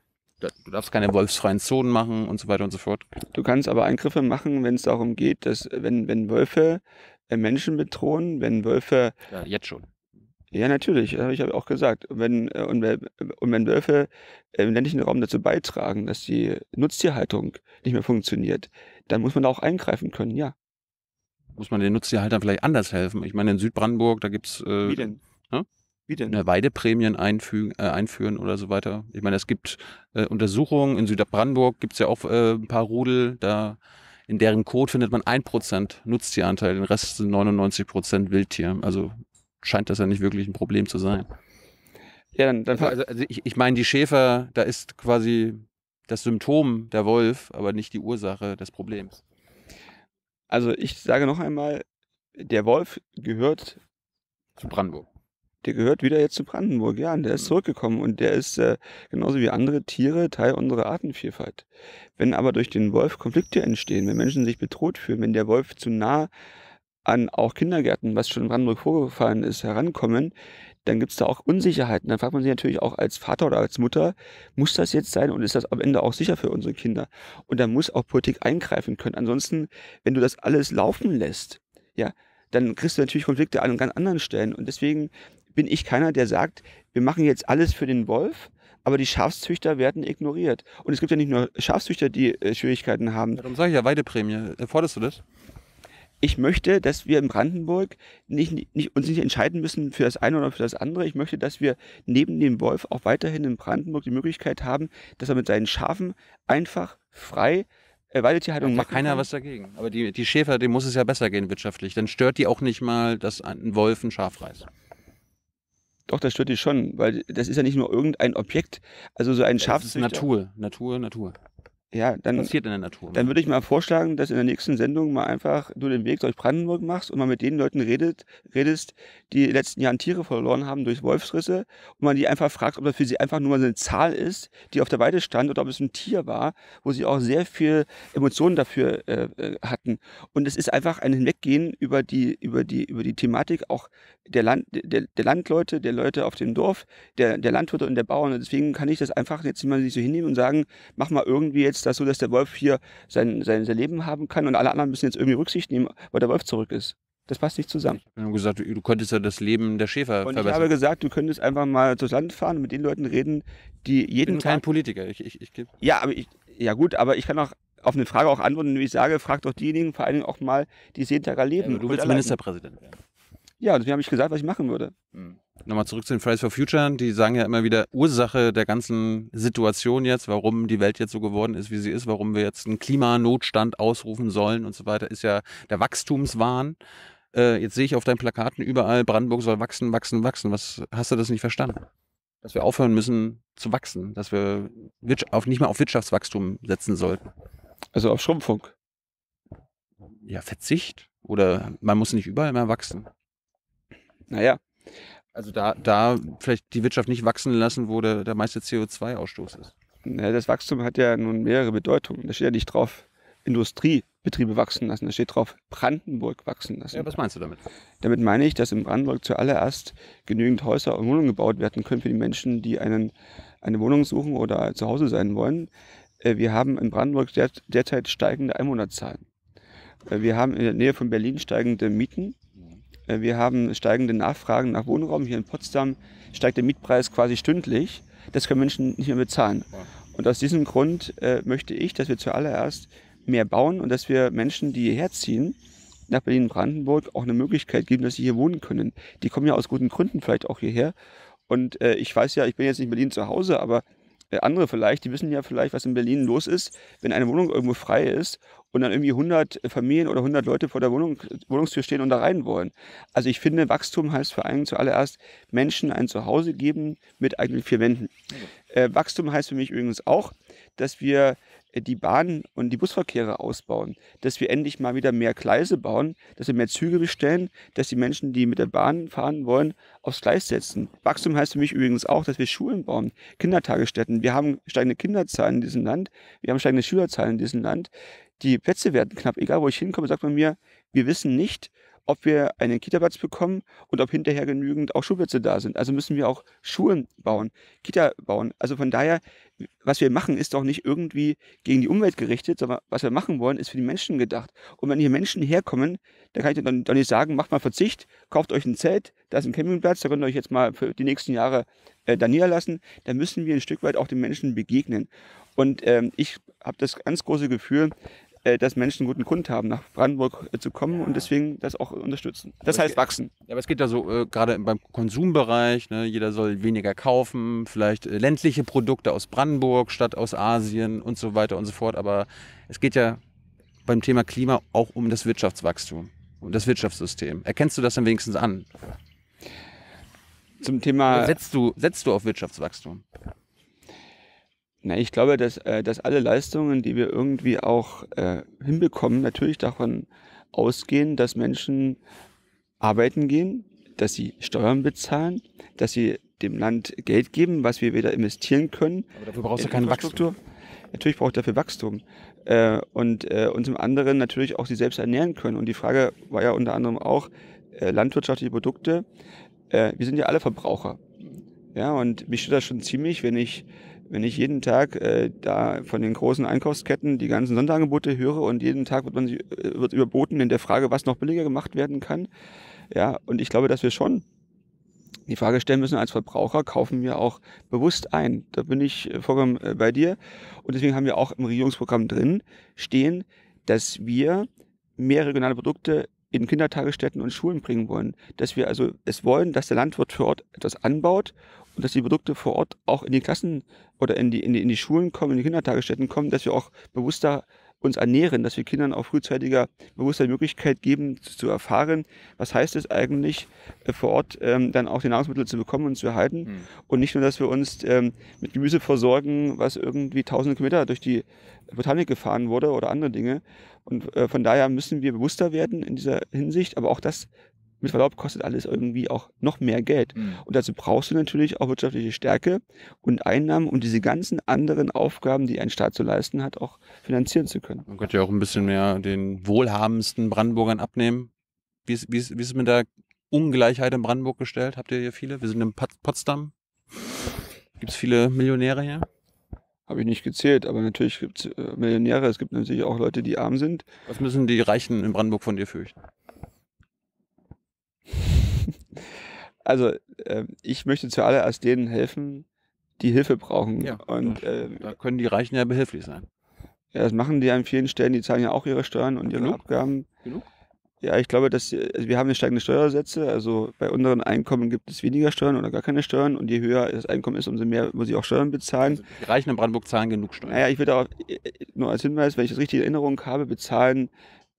Du darfst keine wolfsfreien Zonen machen und so weiter und so fort. Du kannst aber Eingriffe machen, wenn es darum geht, dass wenn Wölfe Menschen bedrohen, wenn Wölfe... Ja, jetzt schon. Ja, natürlich, habe ich auch gesagt. Wenn Wölfe im ländlichen Raum dazu beitragen, dass die Nutztierhaltung nicht mehr funktioniert, dann muss man da auch eingreifen können, ja. Muss man den Nutztierhaltern vielleicht anders helfen? Ich meine, in Südbrandenburg, da gibt es Wie denn? Wie denn? Weideprämien einführen oder so weiter. Ich meine, es gibt Untersuchungen. In Südbrandenburg gibt es ja auch ein paar Rudel. Da in deren Kot findet man 1% Nutztieranteil, den Rest sind 99% Wildtier. Also scheint das ja nicht wirklich ein Problem zu sein. Ja, dann Also ich meine, die Schäfer, da ist quasi das Symptom der Wolf, aber nicht die Ursache des Problems. Also ich sage noch einmal, der Wolf gehört Zu Brandenburg. Der gehört wieder jetzt zu Brandenburg, ja, und der ist zurückgekommen und der ist genauso wie andere Tiere Teil unserer Artenvielfalt. Wenn aber durch den Wolf Konflikte entstehen, wenn Menschen sich bedroht fühlen, wenn der Wolf zu nah an auch Kindergärten, was schon in Brandenburg vorgefallen ist, herankommen, dann gibt es da auch Unsicherheiten. Dann fragt man sich natürlich auch als Vater oder als Mutter, muss das jetzt sein und ist das am Ende auch sicher für unsere Kinder? Und da muss auch Politik eingreifen können. Ansonsten, wenn du das alles laufen lässt, ja, dann kriegst du natürlich Konflikte an ganz anderen Stellen. Und deswegen bin ich keiner, der sagt, wir machen jetzt alles für den Wolf, aber die Schafszüchter werden ignoriert. Und es gibt ja nicht nur Schafszüchter, die Schwierigkeiten haben. Darum sage ich ja Weideprämie. Forderst du das? Ich möchte, dass wir in Brandenburg uns nicht entscheiden müssen für das eine oder für das andere. Ich möchte, dass wir neben dem Wolf auch weiterhin in Brandenburg die Möglichkeit haben, dass er mit seinen Schafen einfach frei Weidetierhaltung machen kann. Keiner was dagegen. Aber die Schäfer, denen muss es ja besser gehen wirtschaftlich. Dann stört die auch nicht mal, dass ein Wolf ein Schaf reißt. Doch, das stört dich schon, weil das ist ja nicht nur irgendein Objekt, also so ein Das ist Schafzüchter. Natur. Ja, Was dann passiert in der Natur? Dann würde ich mal vorschlagen, dass in der nächsten Sendung mal einfach du den Weg durch Brandenburg machst und mal mit den Leuten redest, die in den letzten Jahren Tiere verloren haben durch Wolfsrisse und man die einfach fragt, ob das für sie einfach nur eine Zahl ist, die auf der Weide stand oder ob es ein Tier war, wo sie auch sehr viel Emotionen dafür hatten. Und es ist einfach ein Hinweggehen über die Thematik auch der Landleute, der Leute auf dem Dorf, der Landwirte und der Bauern. Und deswegen kann ich das einfach jetzt mal nicht so hinnehmen und sagen, mach mal irgendwie jetzt das so, dass der Wolf hier sein Leben haben kann und alle anderen müssen jetzt irgendwie Rücksicht nehmen, weil der Wolf zurück ist. Das passt nicht zusammen. Ich habe nur gesagt, du könntest ja das Leben der Schäfer Und ich verbessern. habe gesagt, du könntest einfach mal durchs Land fahren und mit den Leuten reden, die Ich jeden bin kein Tag. Politiker. Ja, gut, aber ich kann auch auf eine Frage auch antworten, wie ich sage, frag doch diejenigen vor allen Dingen auch mal, die es jeden Tag erleben. Du und willst erleiden. Ministerpräsident werden. Ja, deswegen habe ich gesagt, was ich machen würde. Nochmal zurück zu den Fridays for Future. Die sagen ja immer wieder, Ursache der ganzen Situation jetzt, warum die Welt jetzt so geworden ist, wie sie ist, warum wir jetzt einen Klimanotstand ausrufen sollen und so weiter, ist ja der Wachstumswahn. Jetzt sehe ich auf deinen Plakaten überall, Brandenburg soll wachsen. Was hast du das nicht verstanden? Dass wir aufhören müssen zu wachsen, dass wir nicht mehr auf Wirtschaftswachstum setzen sollten. Also auf Schrumpfung. Ja, Verzicht? Oder man muss nicht überall mehr wachsen. Naja, Also da vielleicht die Wirtschaft nicht wachsen lassen, wo der meiste CO2-Ausstoß ist. das Wachstum hat ja nun mehrere Bedeutungen. Da steht ja nicht drauf, Industriebetriebe wachsen lassen. Da steht drauf, Brandenburg wachsen lassen. Ja, was meinst du damit? Damit meine ich, dass in Brandenburg zuallererst genügend Häuser und Wohnungen gebaut werden können für die Menschen, die eine Wohnung suchen oder zu Hause sein wollen. Wir haben in Brandenburg derzeit steigende Einwohnerzahlen. Wir haben in der Nähe von Berlin steigende Mieten. Wir haben steigende Nachfragen nach Wohnraum. Hier in Potsdam steigt der Mietpreis quasi stündlich. Das können Menschen nicht mehr bezahlen. Und aus diesem Grund möchte ich, dass wir zuallererst mehr bauen und dass wir Menschen, die hierher ziehen, nach Berlin-Brandenburg auch eine Möglichkeit geben, dass sie hier wohnen können. Die kommen ja aus guten Gründen vielleicht auch hierher. Und ich weiß ja, ich bin jetzt nicht in Berlin zu Hause, aber andere vielleicht, die wissen ja vielleicht, was in Berlin los ist, wenn eine Wohnung irgendwo frei ist und dann irgendwie 100 Familien oder 100 Leute vor der Wohnungstür stehen und da rein wollen. Also ich finde, Wachstum heißt vor allem zuallererst Menschen ein Zuhause geben mit eigenen vier Wänden. Wachstum heißt für mich übrigens auch, dass wir die Bahn- und die Busverkehre ausbauen, dass wir endlich mal wieder mehr Gleise bauen, dass wir mehr Züge bestellen, dass die Menschen, die mit der Bahn fahren wollen, aufs Gleis setzen. Wachstum heißt für mich übrigens auch, dass wir Schulen bauen, Kindertagesstätten. Wir haben steigende Kinderzahlen in diesem Land, wir haben steigende Schülerzahlen in diesem Land. Die Plätze werden knapp. Egal, wo ich hinkomme, sagt man mir, wir wissen nicht, ob wir einen Kita-Platz bekommen und ob hinterher genügend auch Schulplätze da sind. Also müssen wir auch Schulen bauen, Kita bauen. Also von daher, was wir machen, ist doch nicht irgendwie gegen die Umwelt gerichtet, sondern was wir machen wollen, ist für die Menschen gedacht. Und wenn hier Menschen herkommen, dann kann ich dann doch nicht sagen, macht mal Verzicht, kauft euch ein Zelt, da ist ein Campingplatz, da könnt ihr euch jetzt mal für die nächsten Jahre da niederlassen. Da müssen wir ein Stück weit auch den Menschen begegnen. Und ich habe das ganz große Gefühl, dass Menschen einen guten Grund haben, nach Brandenburg zu kommen und deswegen das auch unterstützen. Das heißt wachsen. Ja, aber es geht ja so gerade beim Konsumbereich, ne, jeder soll weniger kaufen, vielleicht ländliche Produkte aus Brandenburg statt aus Asien und so weiter und so fort. Aber es geht ja beim Thema Klima auch um das Wirtschaftswachstum, um das Wirtschaftssystem. Erkennst du das dann wenigstens an? Zum Thema. Setzt du auf Wirtschaftswachstum? Na, ich glaube, dass alle Leistungen, die wir irgendwie auch hinbekommen, natürlich davon ausgehen, dass Menschen arbeiten gehen, dass sie Steuern bezahlen, dass sie dem Land Geld geben, was wir wieder investieren können. Aber dafür brauchst du kein Wachstum. Natürlich braucht dafür Wachstum. Und zum anderen natürlich auch sie selbst ernähren können. Und die Frage war ja unter anderem auch landwirtschaftliche Produkte. Wir sind ja alle Verbraucher. Ja, und mich stört das schon ziemlich, wenn ich jeden Tag da von den großen Einkaufsketten die ganzen Sonderangebote höre und jeden Tag wird überboten in der Frage, was noch billiger gemacht werden kann. Ja, und ich glaube, dass wir schon die Frage stellen müssen, als Verbraucher kaufen wir auch bewusst ein. Da bin ich vollkommen bei dir. Und deswegen haben wir auch im Regierungsprogramm drin stehen, dass wir mehr regionale Produkte in Kindertagesstätten und Schulen bringen wollen. Dass wir also es wollen, dass der Landwirt vor Ort etwas anbaut und dass die Produkte vor Ort auch in die Klassen oder in die Schulen kommen, in die Kindertagesstätten kommen, dass wir auch bewusster uns ernähren, dass wir Kindern auch frühzeitiger bewusster die Möglichkeit geben, zu erfahren, was heißt es eigentlich, vor Ort dann auch die Nahrungsmittel zu bekommen und zu erhalten. Und nicht nur, dass wir uns mit Gemüse versorgen, was irgendwie tausende Kilometer durch die Botanik gefahren wurde oder andere Dinge. Und von daher müssen wir bewusster werden in dieser Hinsicht, aber auch das mit Verlaub kostet alles irgendwie auch noch mehr Geld. Und dazu brauchst du natürlich auch wirtschaftliche Stärke und Einnahmen, um diese ganzen anderen Aufgaben, die ein Staat zu leisten hat, auch finanzieren zu können. Man könnte ja auch ein bisschen mehr den wohlhabendsten Brandenburgern abnehmen. Wie ist es mit der Ungleichheit in Brandenburg gestellt? Habt ihr hier viele? Wir sind in Potsdam. Gibt es viele Millionäre hier? Habe ich nicht gezählt, aber natürlich gibt es Millionäre. Es gibt natürlich auch Leute, die arm sind. Was müssen die Reichen in Brandenburg von dir fürchten? Also ich möchte zuallererst denen helfen, die Hilfe brauchen. Ja, und da können die Reichen ja behilflich sein. ja, das machen die an vielen Stellen. Die zahlen ja auch ihre Steuern und ihre Genug? Abgaben. Genug? Ja, ich glaube, dass also wir haben steigende Steuersätze. Also bei unteren Einkommen gibt es weniger Steuern oder gar keine Steuern. Und je höher das Einkommen ist, umso mehr muss ich auch Steuern bezahlen. Also die Reichen in Brandenburg zahlen genug Steuern. Naja, ich würde auch nur als Hinweis, wenn ich das richtig in Erinnerung habe, bezahlen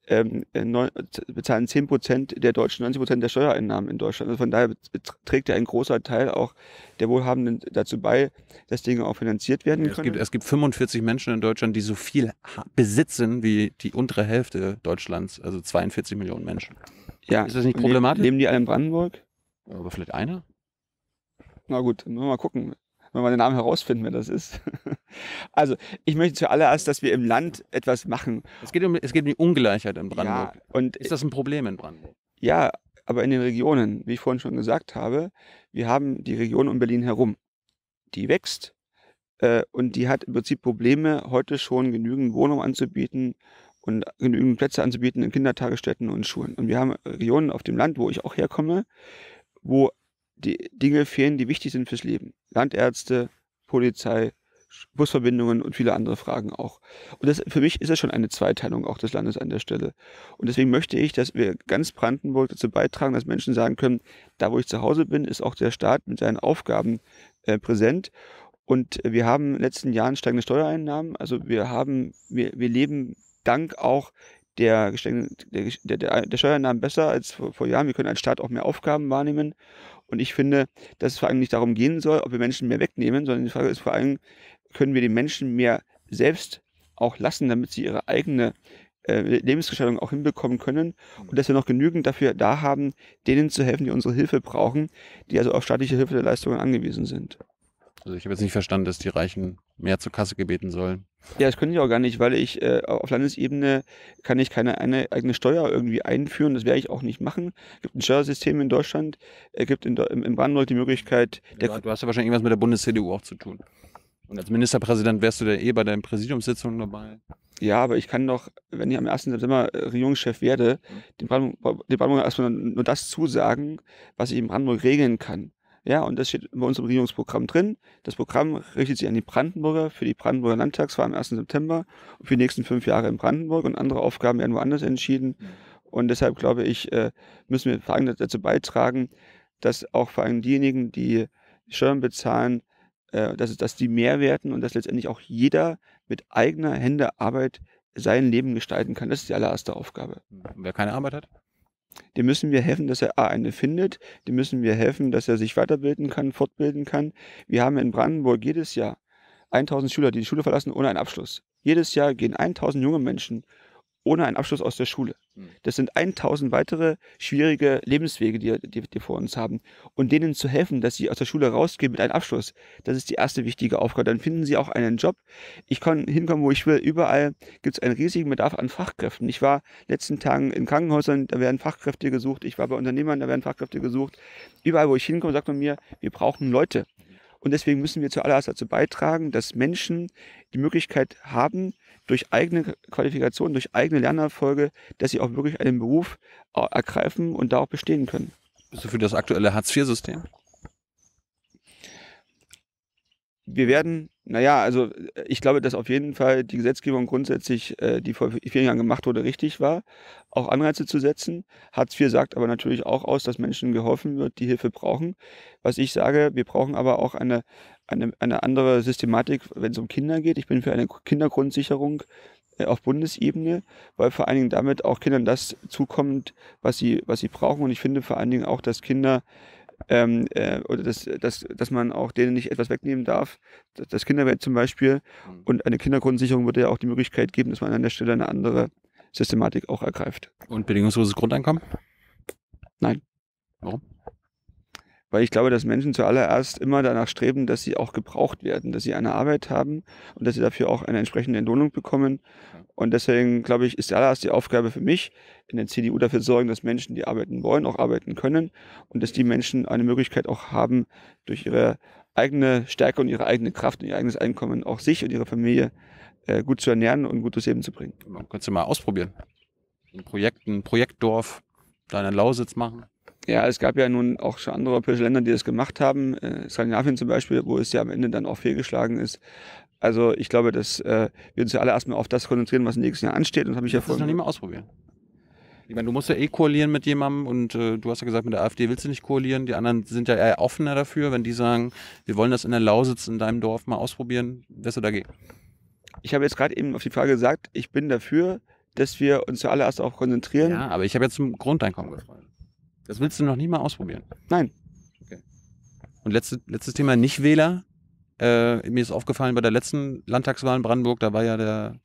10% der Deutschen 90% der Steuereinnahmen in Deutschland. Also von daher trägt ja ein großer Teil auch der Wohlhabenden dazu bei, dass Dinge auch finanziert werden können. Es gibt 45 Menschen in Deutschland, die so viel besitzen wie die untere Hälfte Deutschlands, also 42 Millionen Menschen. Ja. Ist das nicht problematisch? Leben die alle in Brandenburg? Aber vielleicht einer? Na gut, dann müssen wir mal gucken. Wenn wir den Namen herausfinden, wer das ist. Also, ich möchte zuallererst, dass wir im Land etwas machen. Es geht um die Ungleichheit in Brandenburg. Ja, und ist das ein Problem in Brandenburg? Ja, aber in den Regionen, wie ich vorhin schon gesagt habe, wir haben die Region um Berlin herum. Die wächst und die hat im Prinzip Probleme, heute schon genügend Wohnungen anzubieten und genügend Plätze anzubieten in Kindertagesstätten und Schulen. Und wir haben Regionen auf dem Land, wo ich auch herkomme, wo die Dinge fehlen, die wichtig sind fürs Leben. Landärzte, Polizei, Busverbindungen und viele andere Fragen auch. Und für mich ist es schon eine Zweiteilung auch des Landes an der Stelle. Und deswegen möchte ich, dass wir ganz Brandenburg dazu beitragen, dass Menschen sagen können, da wo ich zu Hause bin, ist auch der Staat mit seinen Aufgaben präsent. Und wir haben in den letzten Jahren steigende Steuereinnahmen. Also wir leben dank auch der Steuereinnahmen besser als vor Jahren. Wir können als Staat auch mehr Aufgaben wahrnehmen. Und ich finde, dass es vor allem nicht darum gehen soll, ob wir Menschen mehr wegnehmen, sondern die Frage ist vor allem, können wir den Menschen mehr selbst auch lassen, damit sie ihre eigene Lebensgestaltung auch hinbekommen können und dass wir noch genügend dafür da haben, denen zu helfen, die unsere Hilfe brauchen, die also auf staatliche Hilfeleistungen angewiesen sind. Also ich habe jetzt nicht verstanden, dass die Reichen mehr zur Kasse gebeten sollen. Ja, das könnte ich auch gar nicht, weil ich auf Landesebene kann ich keine eigene Steuer irgendwie einführen. Das werde ich auch nicht machen. Es gibt ein Steuersystem in Deutschland, es gibt in Brandenburg die Möglichkeit... Du hast ja wahrscheinlich irgendwas mit der Bundes-CDU auch zu tun. Und als Ministerpräsident wärst du da bei deinen Präsidiumssitzungen dabei. Ja, aber ich kann doch, wenn ich am 1. September Regierungschef werde, den Brandenburger erstmal nur das zusagen, was ich in Brandenburg regeln kann. Ja, und das steht bei uns im Regierungsprogramm drin. Das Programm richtet sich an die Brandenburger für die Brandenburger Landtagswahl am 1. September und für die nächsten 5 Jahre in Brandenburg und andere Aufgaben werden woanders entschieden. Und deshalb glaube ich, müssen wir vor allem dazu beitragen, dass auch vor allem diejenigen, die Steuern bezahlen, dass die mehr werden und dass letztendlich auch jeder mit eigener Hände Arbeit sein Leben gestalten kann. Das ist die allererste Aufgabe. Und wer keine Arbeit hat? Dem müssen wir helfen, dass er eine findet. Dem müssen wir helfen, dass er sich weiterbilden kann, fortbilden kann. Wir haben in Brandenburg jedes Jahr 1000 Schüler, die Schule verlassen ohne einen Abschluss. Jedes Jahr gehen 1000 junge Menschen ohne einen Abschluss aus der Schule. Das sind 1000 weitere schwierige Lebenswege, die vor uns haben. Und denen zu helfen, dass sie aus der Schule rausgehen mit einem Abschluss, das ist die erste wichtige Aufgabe. Dann finden sie auch einen Job. Ich kann hinkommen, wo ich will. Überall gibt es einen riesigen Bedarf an Fachkräften. Ich war letzten Tagen in Krankenhäusern, da werden Fachkräfte gesucht. Ich war bei Unternehmern, da werden Fachkräfte gesucht. Überall, wo ich hinkomme, sagt man mir, wir brauchen Leute. Und deswegen müssen wir zuallererst dazu beitragen, dass Menschen die Möglichkeit haben, durch eigene Qualifikation, durch eigene Lernerfolge, dass sie auch wirklich einen Beruf ergreifen und da auch bestehen können. Bist du für das aktuelle Hartz-IV-System? Wir werden, also ich glaube, dass auf jeden Fall die Gesetzgebung grundsätzlich, die vor vielen Jahren gemacht wurde, richtig war, auch Anreize zu setzen. Hartz IV sagt aber natürlich auch aus, dass Menschen geholfen wird, die Hilfe brauchen. Was ich sage, wir brauchen aber auch eine andere Systematik, wenn es um Kinder geht. Ich bin für eine Kindergrundsicherung auf Bundesebene, weil vor allen Dingen damit auch Kindern das zukommt, was sie brauchen. Und ich finde vor allen Dingen auch, dass Kinder oder dass man auch denen nicht etwas wegnehmen darf. Das Kindergeld zum Beispiel und eine Kindergrundsicherung würde ja auch die Möglichkeit geben, dass man an der Stelle eine andere Systematik auch ergreift. Und bedingungsloses Grundeinkommen? Nein. Warum? Weil ich glaube, dass Menschen zuallererst immer danach streben, dass sie auch gebraucht werden, dass sie eine Arbeit haben und dass sie dafür auch eine entsprechende Entlohnung bekommen. Und deswegen, glaube ich, ist zuallererst die Aufgabe für mich in der CDU dafür sorgen, dass Menschen, die arbeiten wollen, auch arbeiten können und dass die Menschen eine Möglichkeit auch haben, durch ihre eigene Stärke und ihre eigene Kraft und ihr eigenes Einkommen auch sich und ihre Familie gut zu ernähren und gut durchs Leben zu bringen. Könntest du mal ausprobieren. Ein Projektdorf da in Lausitz machen. Ja, es gab ja nun auch schon andere europäische Länder, die das gemacht haben. Skandinavien zum Beispiel, wo es ja am Ende dann auch fehlgeschlagen ist. Also ich glaube, dass wir uns ja alle erstmal auf das konzentrieren, was im nächsten Jahr ansteht. Und das habe ich ja vorhin noch nicht mal ausprobieren. Ich meine, du musst ja koalieren mit jemandem und du hast ja gesagt, mit der AfD willst du nicht koalieren. Die anderen sind ja eher offener dafür, wenn die sagen, wir wollen das in der Lausitz in deinem Dorf mal ausprobieren. Wärst du dagegen? Ich habe jetzt gerade eben auf die Frage gesagt, ich bin dafür, dass wir uns zuallererst auch konzentrieren. Ja, aber ich habe jetzt zum Grundeinkommen gefragt. Das willst du noch nie mal ausprobieren? Nein. Okay. Und letztes Thema Nichtwähler. Mir ist aufgefallen, bei der letzten Landtagswahl in Brandenburg, da war ja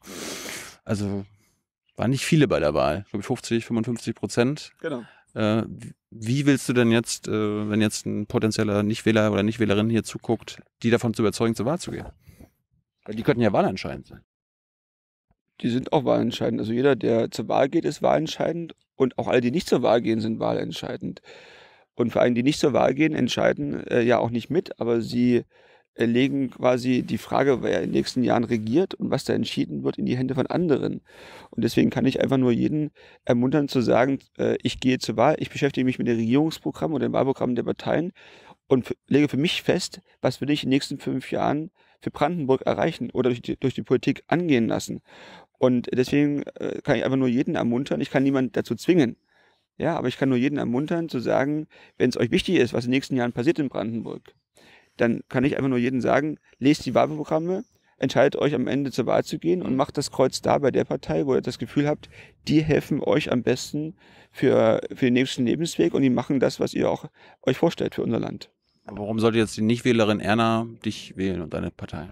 waren nicht viele bei der Wahl. Ich glaube 50-55%. Genau. Wie willst du denn jetzt, wenn jetzt ein potenzieller Nichtwähler oder Nichtwählerin hier zuguckt, die davon zu überzeugen, zur Wahl zu gehen? Weil die könnten ja wahlentscheidend sein. Die sind auch wahlentscheidend. Also jeder, der zur Wahl geht, ist wahlentscheidend. Und auch alle, die nicht zur Wahl gehen, sind wahlentscheidend. Und vor allem, die nicht zur Wahl gehen, entscheiden ja auch nicht mit, aber sie legen quasi die Frage, wer in den nächsten Jahren regiert und was da entschieden wird, in die Hände von anderen. Und deswegen kann ich einfach nur jeden ermuntern zu sagen, ich gehe zur Wahl, ich beschäftige mich mit den Regierungsprogrammen oder den Wahlprogrammen der Parteien und lege für mich fest, was will ich in den nächsten 5 Jahren für Brandenburg erreichen oder durch die Politik angehen lassen. Und deswegen kann ich einfach nur jeden ermuntern, ich kann niemanden dazu zwingen, ja, aber ich kann nur jeden ermuntern zu sagen, wenn es euch wichtig ist, was in den nächsten Jahren passiert in Brandenburg, dann kann ich einfach nur jedem sagen, lest die Wahlprogramme, entscheidet euch am Ende zur Wahl zu gehen und macht das Kreuz da bei der Partei, wo ihr das Gefühl habt, die helfen euch am besten für den nächsten Lebensweg und die machen das, was ihr auch euch vorstellt für unser Land. Aber warum sollte jetzt die Nichtwählerin Erna dich wählen und deine Partei?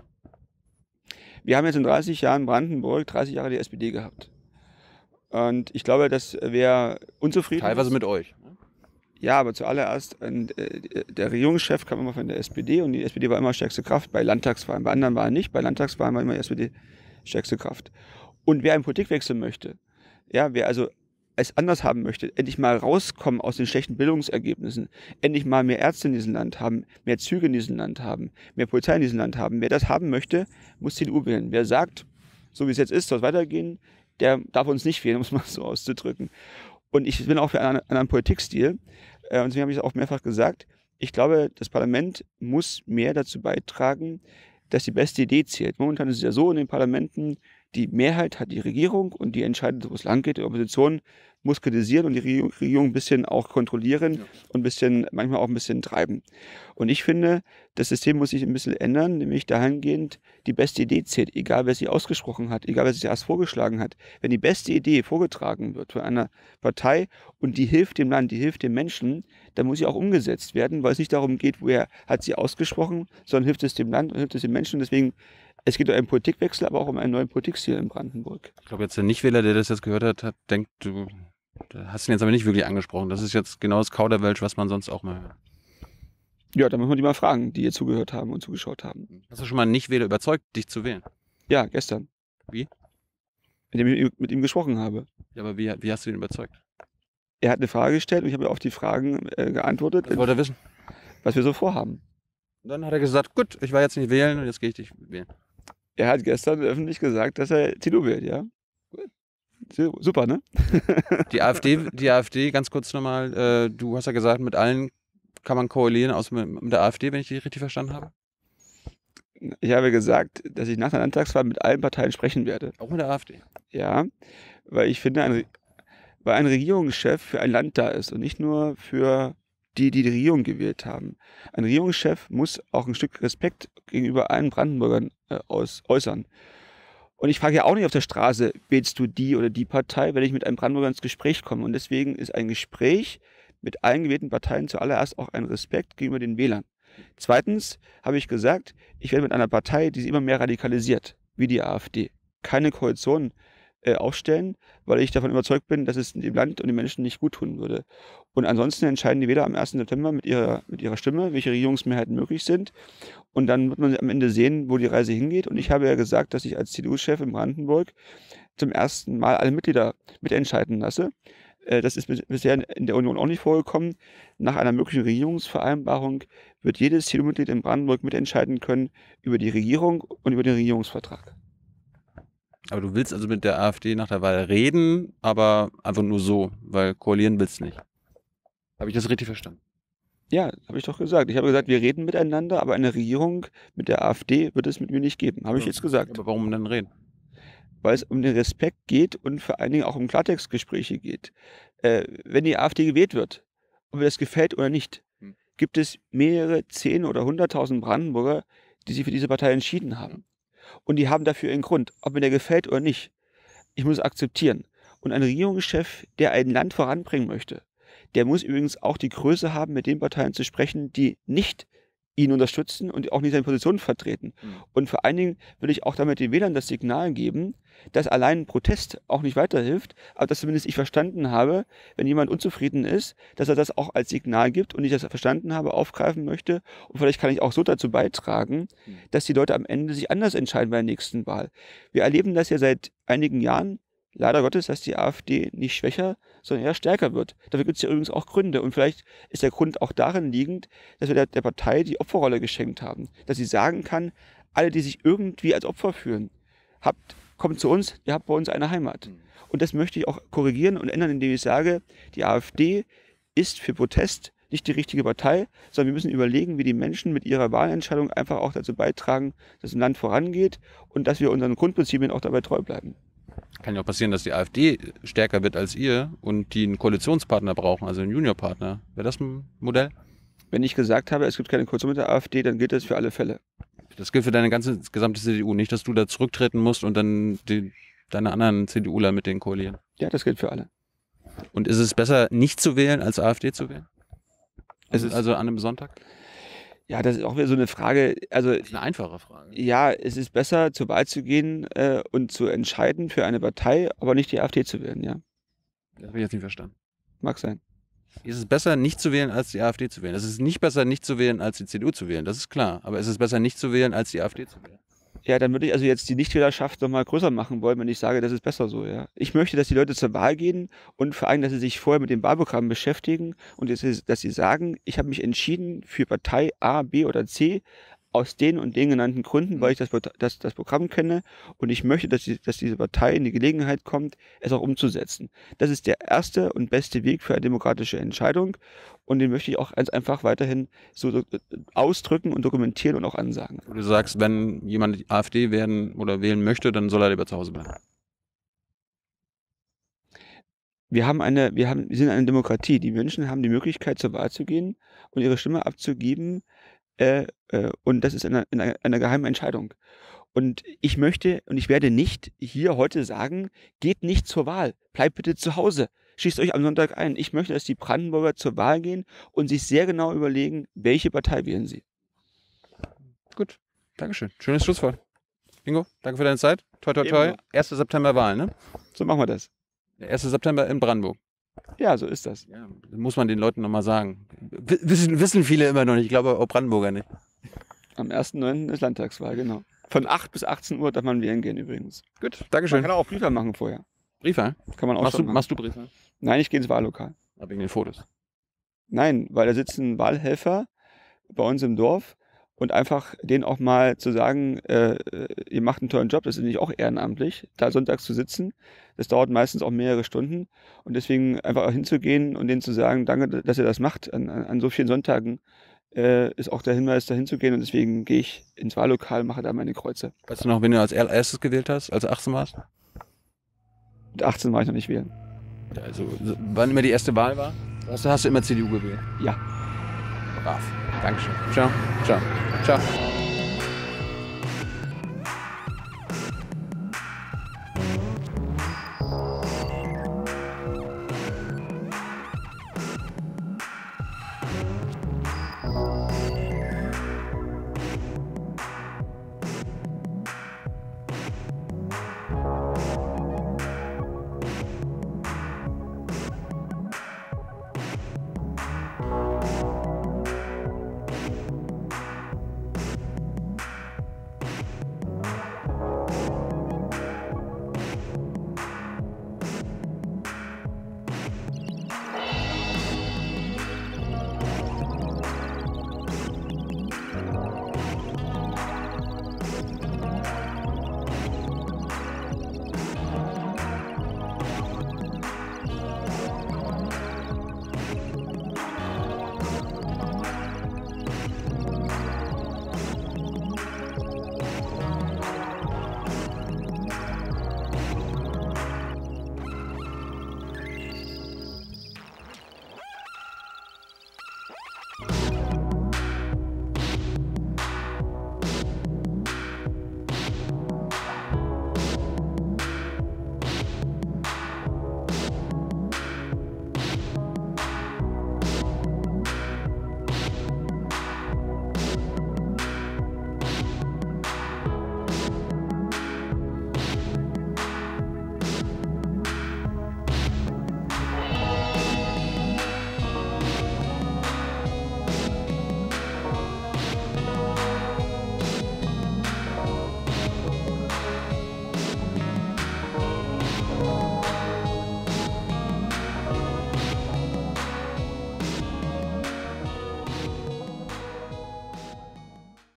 Wir haben jetzt in 30 Jahren Brandenburg 30 Jahre die SPD gehabt. Und ich glaube, dass wer unzufrieden Teilweise ist, mit euch. ja, aber zuallererst, der Regierungschef kam immer von der SPD und die SPD war immer stärkste Kraft bei Landtagswahlen. Bei anderen Wahlen nicht, bei Landtagswahlen war immer die SPD stärkste Kraft. Und wer einen Politikwechsel möchte, ja, wer also es anders haben möchte, endlich mal rauskommen aus den schlechten Bildungsergebnissen, endlich mal mehr Ärzte in diesem Land haben, mehr Züge in diesem Land haben, mehr Polizei in diesem Land haben, wer das haben möchte, muss CDU wählen. Wer sagt, so wie es jetzt ist, soll es weitergehen, der darf uns nicht wählen, um es mal so auszudrücken. Und ich bin auch für einen anderen Politikstil. Und deswegen habe ich es auch mehrfach gesagt. Ich glaube, das Parlament muss mehr dazu beitragen, dass die beste Idee zählt. Momentan ist es ja so in den Parlamenten, die Mehrheit hat die Regierung und die entscheidet, wo es lang geht. Die Opposition muss kritisieren und die Regierung ein bisschen auch kontrollieren und manchmal auch ein bisschen treiben. Und ich finde, das System muss sich ein bisschen ändern, nämlich dahingehend, die beste Idee zählt, egal wer sie ausgesprochen hat, egal wer sie erst vorgeschlagen hat. Wenn die beste Idee vorgetragen wird von einer Partei und die hilft dem Land, die hilft den Menschen, dann muss sie auch umgesetzt werden, weil es nicht darum geht, woher hat sie ausgesprochen, sondern hilft es dem Land und hilft es den Menschen. Deswegen, es geht um einen Politikwechsel, aber auch um einen neuen Politikstil in Brandenburg. Ich glaube, jetzt der Nichtwähler, der das jetzt gehört hat, denkt, du hast ihn jetzt aber nicht wirklich angesprochen. Das ist jetzt genau das Kauderwelsch, was man sonst auch mal hört. Ja, da muss man die mal fragen, die hier zugehört haben und zugeschaut haben. Hast du schon mal einen Nichtwähler überzeugt, dich zu wählen? Ja, gestern. Wie? Indem ich mit ihm gesprochen habe. Ja, aber wie hast du ihn überzeugt? Er hat eine Frage gestellt und ich habe auf die Fragen geantwortet. Was wollte er wissen? Was wir so vorhaben. Und dann hat er gesagt, gut, ich war jetzt nicht wählen und jetzt gehe ich dich wählen. Er hat gestern öffentlich gesagt, dass er CDU wählt, ja. Super, ne? Die AfD, ganz kurz nochmal, du hast ja gesagt, mit allen kann man koalieren, außer mit der AfD, wenn ich dich richtig verstanden habe? Ich habe gesagt, dass ich nach der Landtagswahl mit allen Parteien sprechen werde. Auch mit der AfD? Ja, weil ich finde, weil ein Regierungschef für ein Land da ist und nicht nur für die Regierung gewählt haben. Ein Regierungschef muss auch ein Stück Respekt gegenüber allen Brandenburgern äußern. Und ich frage ja auch nicht auf der Straße, wählst du die oder die Partei, wenn ich mit einem Brandenburger ins Gespräch komme. Und deswegen ist ein Gespräch mit allen gewählten Parteien zuallererst auch ein Respekt gegenüber den Wählern. Zweitens habe ich gesagt, ich werde mit einer Partei, die sich immer mehr radikalisiert, wie die AfD, keine Koalition aufstellen, weil ich davon überzeugt bin, dass es dem Land und den Menschen nicht gut tun würde. Und ansonsten entscheiden die Wähler am 1. September mit ihrer Stimme, welche Regierungsmehrheiten möglich sind. Und dann wird man am Ende sehen, wo die Reise hingeht. Und ich habe ja gesagt, dass ich als CDU-Chef in Brandenburg zum ersten Mal alle Mitglieder mitentscheiden lasse. Das ist bisher in der Union auch nicht vorgekommen. Nach einer möglichen Regierungsvereinbarung wird jedes CDU-Mitglied in Brandenburg mitentscheiden können über die Regierung und über den Regierungsvertrag. Aber du willst also mit der AfD nach der Wahl reden, aber einfach nur so, weil koalieren willst du nicht. Habe ich das richtig verstanden? Ja, habe ich doch gesagt. Ich habe gesagt, wir reden miteinander, aber eine Regierung mit der AfD wird es mit mir nicht geben. Habe ich jetzt gesagt. Aber warum dann reden? Weil es um den Respekt geht und vor allen Dingen auch um Klartextgespräche geht. Wenn die AfD gewählt wird, ob mir das gefällt oder nicht, gibt es mehrere 10 oder 100.000 Brandenburger, die sich für diese Partei entschieden haben. Und die haben dafür einen Grund, ob mir der gefällt oder nicht. Ich muss es akzeptieren. Und ein Regierungschef, der ein Land voranbringen möchte, der muss übrigens auch die Größe haben, mit den Parteien zu sprechen, die nicht ihn unterstützen und auch nicht seine Position vertreten. Und vor allen Dingen will ich auch damit den Wählern das Signal geben, dass allein Protest auch nicht weiterhilft, aber dass zumindest ich verstanden habe, wenn jemand unzufrieden ist, dass er das auch als Signal gibt und ich das verstanden habe, aufgreifen möchte. Und vielleicht kann ich auch so dazu beitragen, dass die Leute am Ende sich anders entscheiden bei der nächsten Wahl. Wir erleben das ja seit einigen Jahren, leider Gottes, dass die AfD nicht schwächer, sondern eher stärker wird. Dafür gibt es ja übrigens auch Gründe. Und vielleicht ist der Grund auch darin liegend, dass wir der Partei die Opferrolle geschenkt haben. Dass sie sagen kann, alle, die sich irgendwie als Opfer fühlen, kommt zu uns, ihr habt bei uns eine Heimat. Und das möchte ich auch korrigieren und ändern, indem ich sage, die AfD ist für Protest nicht die richtige Partei, sondern wir müssen überlegen, wie die Menschen mit ihrer Wahlentscheidung einfach auch dazu beitragen, dass ein Land vorangeht und dass wir unseren Grundprinzipien auch dabei treu bleiben. Kann ja auch passieren, dass die AfD stärker wird als ihr und die einen Koalitionspartner brauchen, also einen Juniorpartner. Wäre das ein Modell? Wenn ich gesagt habe, es gibt keine Koalition mit der AfD, dann gilt das für alle Fälle. Das gilt für deine gesamte CDU, nicht, dass du da zurücktreten musst und dann deine anderen CDUler mit denen koalieren. Ja, das gilt für alle. Und ist es besser, nicht zu wählen, als AfD zu wählen? Also an einem Sonntag? Ja, das ist auch wieder so eine Frage. Also, das ist eine einfache Frage. Ja, es ist besser, zur Wahl zu gehen und zu entscheiden für eine Partei, aber nicht die AfD zu wählen, ja. Das habe ich jetzt nicht verstanden. Mag sein. Ist es besser, nicht zu wählen, als die AfD zu wählen? Es ist nicht besser, nicht zu wählen, als die CDU zu wählen, das ist klar. Aber es ist besser, nicht zu wählen, als die AfD zu wählen. Ja, dann würde ich also jetzt die Nichtwählerschaft nochmal größer machen wollen, wenn ich sage, das ist besser so, ja. Ich möchte, dass die Leute zur Wahl gehen und vor allem, dass sie sich vorher mit dem Wahlprogramm beschäftigen und dass sie sagen, ich habe mich entschieden für Partei A, B oder C aus den und den genannten Gründen, weil ich das Programm kenne und ich möchte, dass diese Partei in die Gelegenheit kommt, es auch umzusetzen. Das ist der erste und beste Weg für eine demokratische Entscheidung und den möchte ich auch ganz einfach weiterhin so ausdrücken und dokumentieren und auch ansagen. Du sagst, wenn jemand die AfD werden oder wählen möchte, dann soll er lieber zu Hause bleiben. Wir sind eine Demokratie. Die Menschen haben die Möglichkeit, zur Wahl zu gehen und ihre Stimme abzugeben. Und das ist eine geheime Entscheidung. Und ich möchte und ich werde nicht hier heute sagen, geht nicht zur Wahl, bleibt bitte zu Hause, schließt euch am Sonntag ein. Ich möchte, dass die Brandenburger zur Wahl gehen und sich sehr genau überlegen, welche Partei wählen sie. Gut, Dankeschön. Schönes Schlusswort. Ingo, danke für deine Zeit. Toi, toi, toi. 1. September Wahl, ne? So machen wir das. Der 1. September in Brandenburg. Ja, so ist das. Ja, muss man den Leuten nochmal sagen. Wissen viele immer noch nicht, ich glaube auch Brandenburger nicht. Am 1.9. ist Landtagswahl, genau. Von 8 bis 18 Uhr darf man wählen gehen übrigens. Gut, Dankeschön. Man kann auch Briefe machen vorher. Briefe? Kann man auch Machst du Briefe? Nein, ich gehe ins Wahllokal. Aber wegen den Fotos? Nein, weil da sitzen Wahlhelfer bei uns im Dorf und einfach denen auch mal zu sagen, ihr macht einen tollen Job, das ist nicht auch ehrenamtlich, da sonntags zu sitzen. Das dauert meistens auch mehrere Stunden und deswegen einfach auch hinzugehen und denen zu sagen, danke, dass ihr das macht an so vielen Sonntagen, ist auch der Hinweis, da hinzugehen und deswegen gehe ich ins Wahllokal, mache da meine Kreuze. Weißt du noch, wenn du als erstes gewählt hast, als du 18 warst? Mit 18 war ich noch nicht wählen. Also, wann immer die erste Wahl war? Hast du immer CDU gewählt? Ja. Brav. Dankeschön. Ciao. Ciao. Ciao.